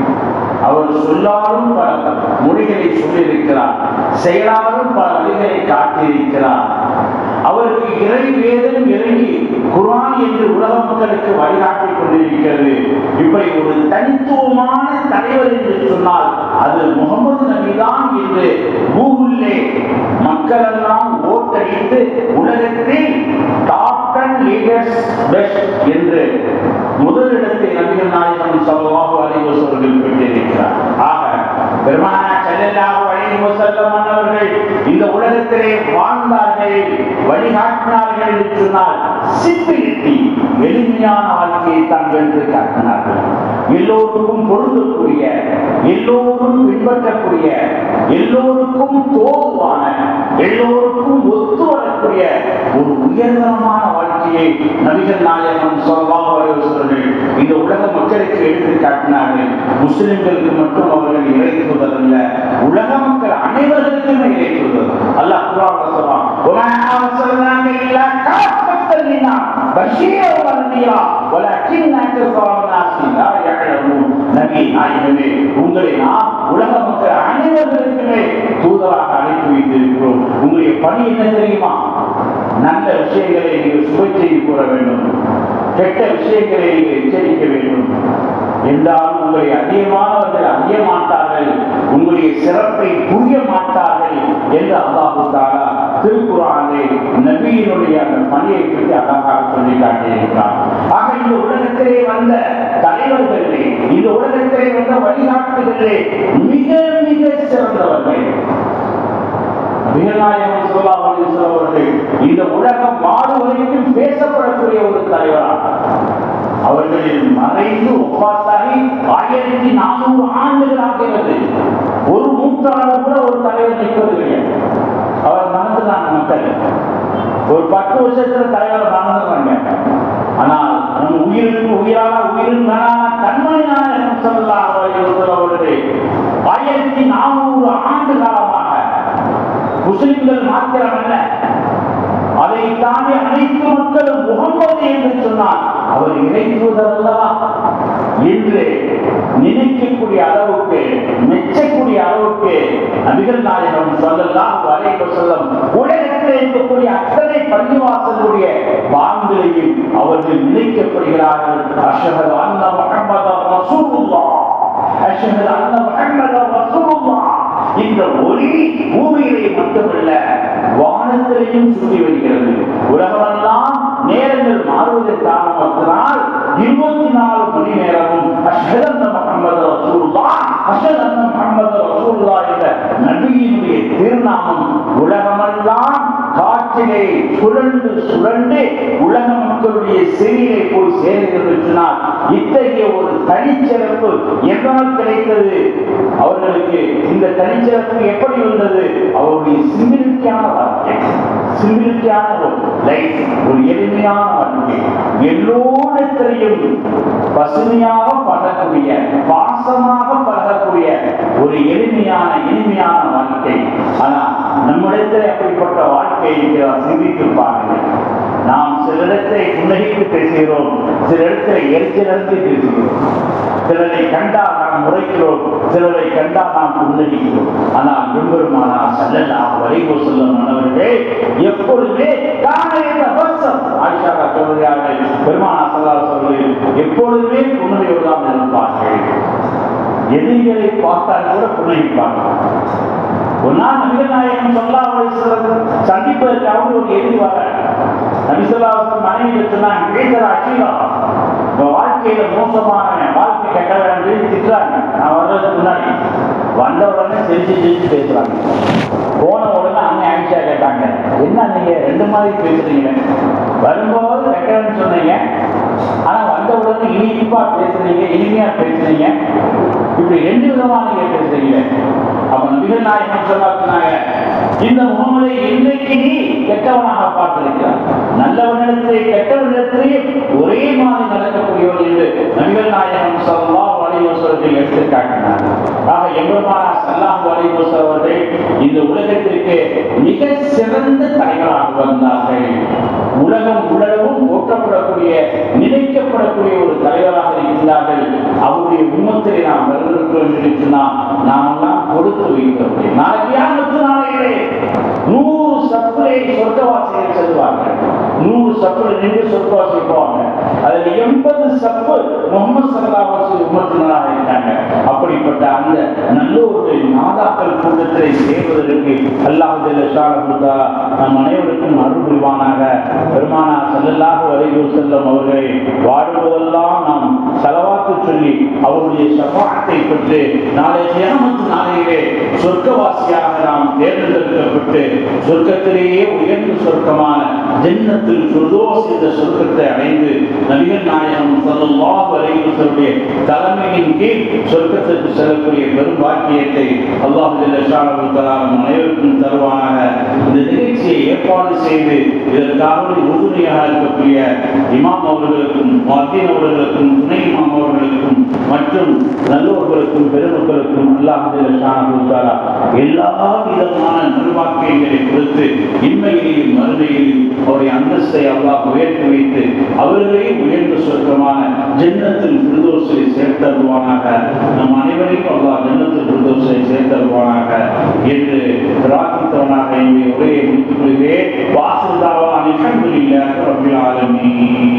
அவர் சொல்லாலும் பல மொழிகளை சொல்லியிருக்கிறார், செயலாலும் பல வழிகளை காட்டியிருக்கிறார். அவருக்கு இறை வேதம் இறங்கி குர்ஆன் என்று உலக மக்களுக்கு வழிகாட்டிக் கொண்டிருக்கிறது. இப்படி ஒரு தனித்துவமான தலைவர் என்று சொன்னால் அது முகமது நபிதான் என்று கூகுளிலே மக்கள் எல்லாம் ஓட்டடித்து உலகத்தில் டாப் டென் லீடர்ஸ் பெஸ்ட் என்று முதலிடத்தை நபிகள் நாயகம் ஸல்லல்லாஹு அலைஹி வஸல்லம் பெற்றிருக்கிறார். ஆக பெருமானார் ஸல்லல்லாஹு அலைஹி வஸல்லம் அவர்கள் இந்த உலகத்திலே வாழ்ந்தார்கள், வழிகாட்டினார்கள் என்று சொன்னால் சிம்பிளிட்டி, எளிமையான வாழ்க்கையை தான் எடுத்து காட்டினார்கள். எல்லோருக்கும் பொருந்தக்கூடிய, எல்லோரும் பின்பற்றக்கூடிய, எல்லோருக்கும் தோதுவான, எல்லோருக்கும் ஒத்து வரக்கூடிய ஒரு உயர்தரமான வாழ்க்கையை நபிகள் நாயகம் ஸல்லல்லாஹு அலைஹி வஸல்லம் இந்த உலக மக்களுக்கு எடுத்து காட்டினார்கள். முஸ்லிம்களுக்கு மட்டும் அவர்கள் இறைத்துவதல்ல, உலக மக்கள் அனைவருக்குமே இறைத்துவதல். அல்லாஹ் குர்ஆன்ல சொல்றான், "வமா அர்ஸல்னாக இல்லா காஃபத்தன் லின்னாஸ் பஷீரன் வ நதீரா வலக்கின்ன அக்ஸரன் லா யஅலமூன்." நபி நாயகமே, உங்களை நாம் உலக மக்கள் அனைவருக்குமே தூதராக அழைத்து வைத்திருக்கிறோம். உங்களுடைய பணி என்ன தெரியுமா? நல்ல விஷயங்களை நீங்கள் சுவை செய்து கூற வேண்டும், கெட்ட விஷயங்களை நீங்கள் எச்சரிக்க வேண்டும். என்றாலும் உங்களை அதிகமானவர்கள் அறிய மாட்டார்கள், உங்களுடைய சிறப்பை புரிய மாட்டார்கள் என்று அல்லாஹ் தஆலா திருக்குர்ஆனிலே நபியினுடைய அந்த பணியை பற்றி அழகாக சொல்லி காட்டியிருக்கிறார். ஆக இந்த உலகத்திலே வந்த தலைவர்களே, இந்த உலகத்திலே வந்த வழிகாட்டுகளே மிக மிக சிறந்தவர்கள். நபிகள் ஸல்லல்லாஹு அலைஹி வஸல்லம் அவர்கள் இந்த உலகம் வாழும் வரைக்கும் பேசப்படக்கூடிய ஒரு தலைவராக அவர்களில் மறைந்து ஒப்பாத்தாகி ஆயிரத்தி நானூறு ஆண்டுகள் ஆகிறது. ஒரு நூற்றாண்டு கூட ஒரு தலைவர் நிற்பது கிடையாது. அவர் மறந்துதான் மக்கள் ஒரு பத்து வருஷத்துல தலைவர் மறந்துடுறாங்க. ஆனால் நம் உயிருக்கு உயிரான உயிரின் மேலான கண்மணியான ஸல்லல்லாஹு அலைஹி வஸல்லம் அவர்கள் ஆயிரத்தி நானூறு ஆண்டு காலமாக முஸ்லிம்கள் மாத்திரமல்ல, அதை தாண்டி அனைத்து மக்களும் முகம்மது என்று சொன்னார் அவர் இறைத்துவதர் அல்லவா என்று நினைக்கக்கூடிய அளவுக்கு, மெச்சக்கூடிய அளவுக்கு நபிகள் நாயகம் ஸல்லல்லாஹு அலைஹி வஸல்லம் உலகத்தில் இருக்கக்கூடிய அத்தனை பள்ளிவாசலுடைய பாங்களையும் அவர்கள் நினைக்கப்படுகிறார்கள். அஷ்ஹது அன்ன முஹம்மதர் ரசூலுல்லாஹ், அஷ்ஹது அன்ன முஹம்மதர் ரசூலுல்லாஹ். இந்த ஒளி பூமியிலே மட்டுமல்ல வானத்திலையும் சுற்றி வருகிறது. உலகமெல்லாம் நேரங்கள் மாறுவதற்கு காரணத்தினால் இருபத்தி நாலு மணி நேரமும் அஷ்ஹது அன்ன முஹம்மதர் ரசூலுல்லாஹ், அஷ்ஹது அன்ன முஹம்மதர் ரசூலுல்லாஹ் என்ற நபியினுடைய திருநாமம் உலகமெல்லாம் காற்றிலே சுழண்டு சுழண்டு உலக மக்களுடைய செவியிலே போய் சேர்கிறது சொன்னால் இத்தகைய ஒரு தனிச்சிறப்பு எதனால் கிடைத்தது அவர்களுக்கு? இந்த தனிச்சிறப்பு எப்படி வந்தது? அவருடைய சிம்பிளிட்டியான வாழ்க்கை, சிம்பிளிட்டியான ஒரு லைஃப், ஒரு எளிமையான வாழ்க்கை, எல்லோரிடத்திலையும் பசுமையாக பழகக்கூடிய, பாசமாக பழகக்கூடிய ஒரு எளிமையான இனிமையான வாழ்க்கை. ஆனால் நம்மிடத்தில் அப்படிப்பட்ட வாழ்க்கையை சிந்தித்து பாருங்கள். நாம் சில இடத்தை புன்னகைத்து பேசுகிறோம், சில இடத்துல எரிச்சல் நடத்தி பேசுகிறோம். சிலரை கண்டால் நாம் முறைக்கிறோம், சிலரை கண்டால் நாம் புன்னகிக்கிறோம். ஆனால் எம்பெருமானார் ஸல்லல்லாஹு அலைஹி வஸல்லம் அவர்களே எப்பொழுதுமே ஆயிஷா சொல்கிறார்கள், பெருமானார் ஸல்லல்லாஹு அலைஹி வஸல்லம் எப்பொழுதுமே புன்னகையோடு தான் இருப்பார்கள். எதிரிகளை பார்த்தால் கூட புன்னகிப்பார்கள். ஒரு நாள் நபிகள் நாயகம் ஸல்லல்லாஹு அலைஹி வஸல்லம் சந்திப்பதற்காக ஒரு எதிரி வர நபி ஸல்லல்லாஹு அலைஹி வஸல்லம் மனைவி சொன்னாங்க, பேசுற அச்சீவா வாழ்க்கையில மோசமான வாழ்க்கை கெட்டவன் திட்டுறாங்க. நான் வர்றதுக்கு முன்னாடி வந்த உடனே செஞ்சு செஞ்சு பேசுறாங்க. போன உடனே அண்ணன் ஆயிஷா கேட்டாங்க, என்ன நீங்க ரெண்டு மாதிரி பேசுறீங்க? வரும்போது கெட்டவன் சொன்னீங்க, ஆனா வந்த உடனே இனிப்பா பேசுறீங்க, இனிமையா பேசுறீங்க, இப்படி ரெண்டு விதமா நீங்க பேசுறீங்க. அப்ப நபிகள் நாயகம் சொன்னாங்க, இந்த முகமதை இன்றைக்கு நீ கெட்டவனாக பார்த்திருக்கிறார், நல்லவனிடத்திலே கெட்டவனிடத்திலே ஒரே மாதிரி நடக்கக்கூடியவர் என்று நபிகள் நாயகம் ஸல்லல்லாஹு அலைஹி வஸல்லம் எடுத்து காட்டினார். ஆக எம்பெருமானார் ஸல்லல்லாஹு அலைஹி வஸல்லம் அவர்கள் இந்த உலகத்திற்கு மிக சிறந்த தலைவராக வந்தார்கள். உலகம் உலகம் போற்றப்படக்கூடிய, நினைக்கப்படக்கூடிய ஒரு தலைவராக இருக்கிறார்கள். அவருடைய உம்மத்திலே நாம் வருகிறோம் என்று சொன்னால் நாம் எல்லாம் கொடுத்து வைக்கிறோம். நாளைக்கு நாளையிலே நூறு சப்புரை சொர்க்கவாசிகள் செல்வார்கள். நூறு சப்புரை நின்று சொர்க்கவாசி போவாங்க. அதுல எண்பது சப்பு முஹம்மது ஸல்லல்லாஹு அலைஹி வஸல்லம் உம்மத்தினராக இருக்காங்க. அப்படிப்பட்ட அந்த நல்லோருடைய நாதாக்கள் கூட்டத்திலே சேர்வதற்கு அல்லாஹ் ஜல்ல ஷானஹு தஆலா நம் அனைவருக்கும் அருள் புரிவானாக. பெருமானார் ஸல்லல்லாஹு அலைஹி வஸல்லம் அவர்களை வாழ்வதெல்லாம் நாம் ஸலவாத்து சொல்லி அவருடைய ஷஃபாஅத்தை பெற்று நாளை கியாமத் நாளையிலே சொர்க்கவாசியாக நாம் தேர்ந்தெடுக்கப்பட்டு சொர்க்கத்திலேயே உயர்ந்த சொர்க்கமான ஜன்னத்துல் ஃபிர்தௌஸ் என்ற சொர்க்கத்தை அடைந்து நபிகள் நாயகம் ஸல்லல்லாஹு அலைஹி வஸல்லம் தலைமையின் கீழ் சொர்க்கத்திற்கு செல்லக்கூடிய பெரும் பாக்கியத்தை அல்லாஹ் ஜல்ல ஷானஹு தஆலா அனைவருக்கும் தருவானாக. இந்த நிகழ்ச்சியை ஏற்பாடு செய்து இதற்காக உறுதுணையாக இருக்கக்கூடிய இமாம் அவர்களுக்கும், முஅத்தின் அவர்களுக்கும், துணை இமாம் அவர்களுக்கும் மற்றும் நல்லோர்களுக்கும் பெருமக்களுக்கும் அல்லாஹ் ஜல்ல ஷானஹு தஆலா எல்லா விதமான நல்வாக்கியங்களை கொடுத்து இன்மையிலும் மறுமையிலும் அவருடைய அந்தஸ்தை அல்லாஹ் உயர்த்தி வைத்து அவர்களே உயர்ந்த சொர்க்கமான ஜன்னத்துல் ஃபிர்தௌஸில் சேர்த்தருவானாக. நம் அனைவரையும் அல்லாஹ் ஜன்னத்துல் ஃபிர்தௌஸில் சேர்த்தருவானாக என்று பிரார்த்தித்தவனாக என்னுடைய உரையை முடித்துக் கொள்கிறேன். வாசல் தாவா அல்ஹம்துலில்லாஹி ரப்பில் ஆலமீன்.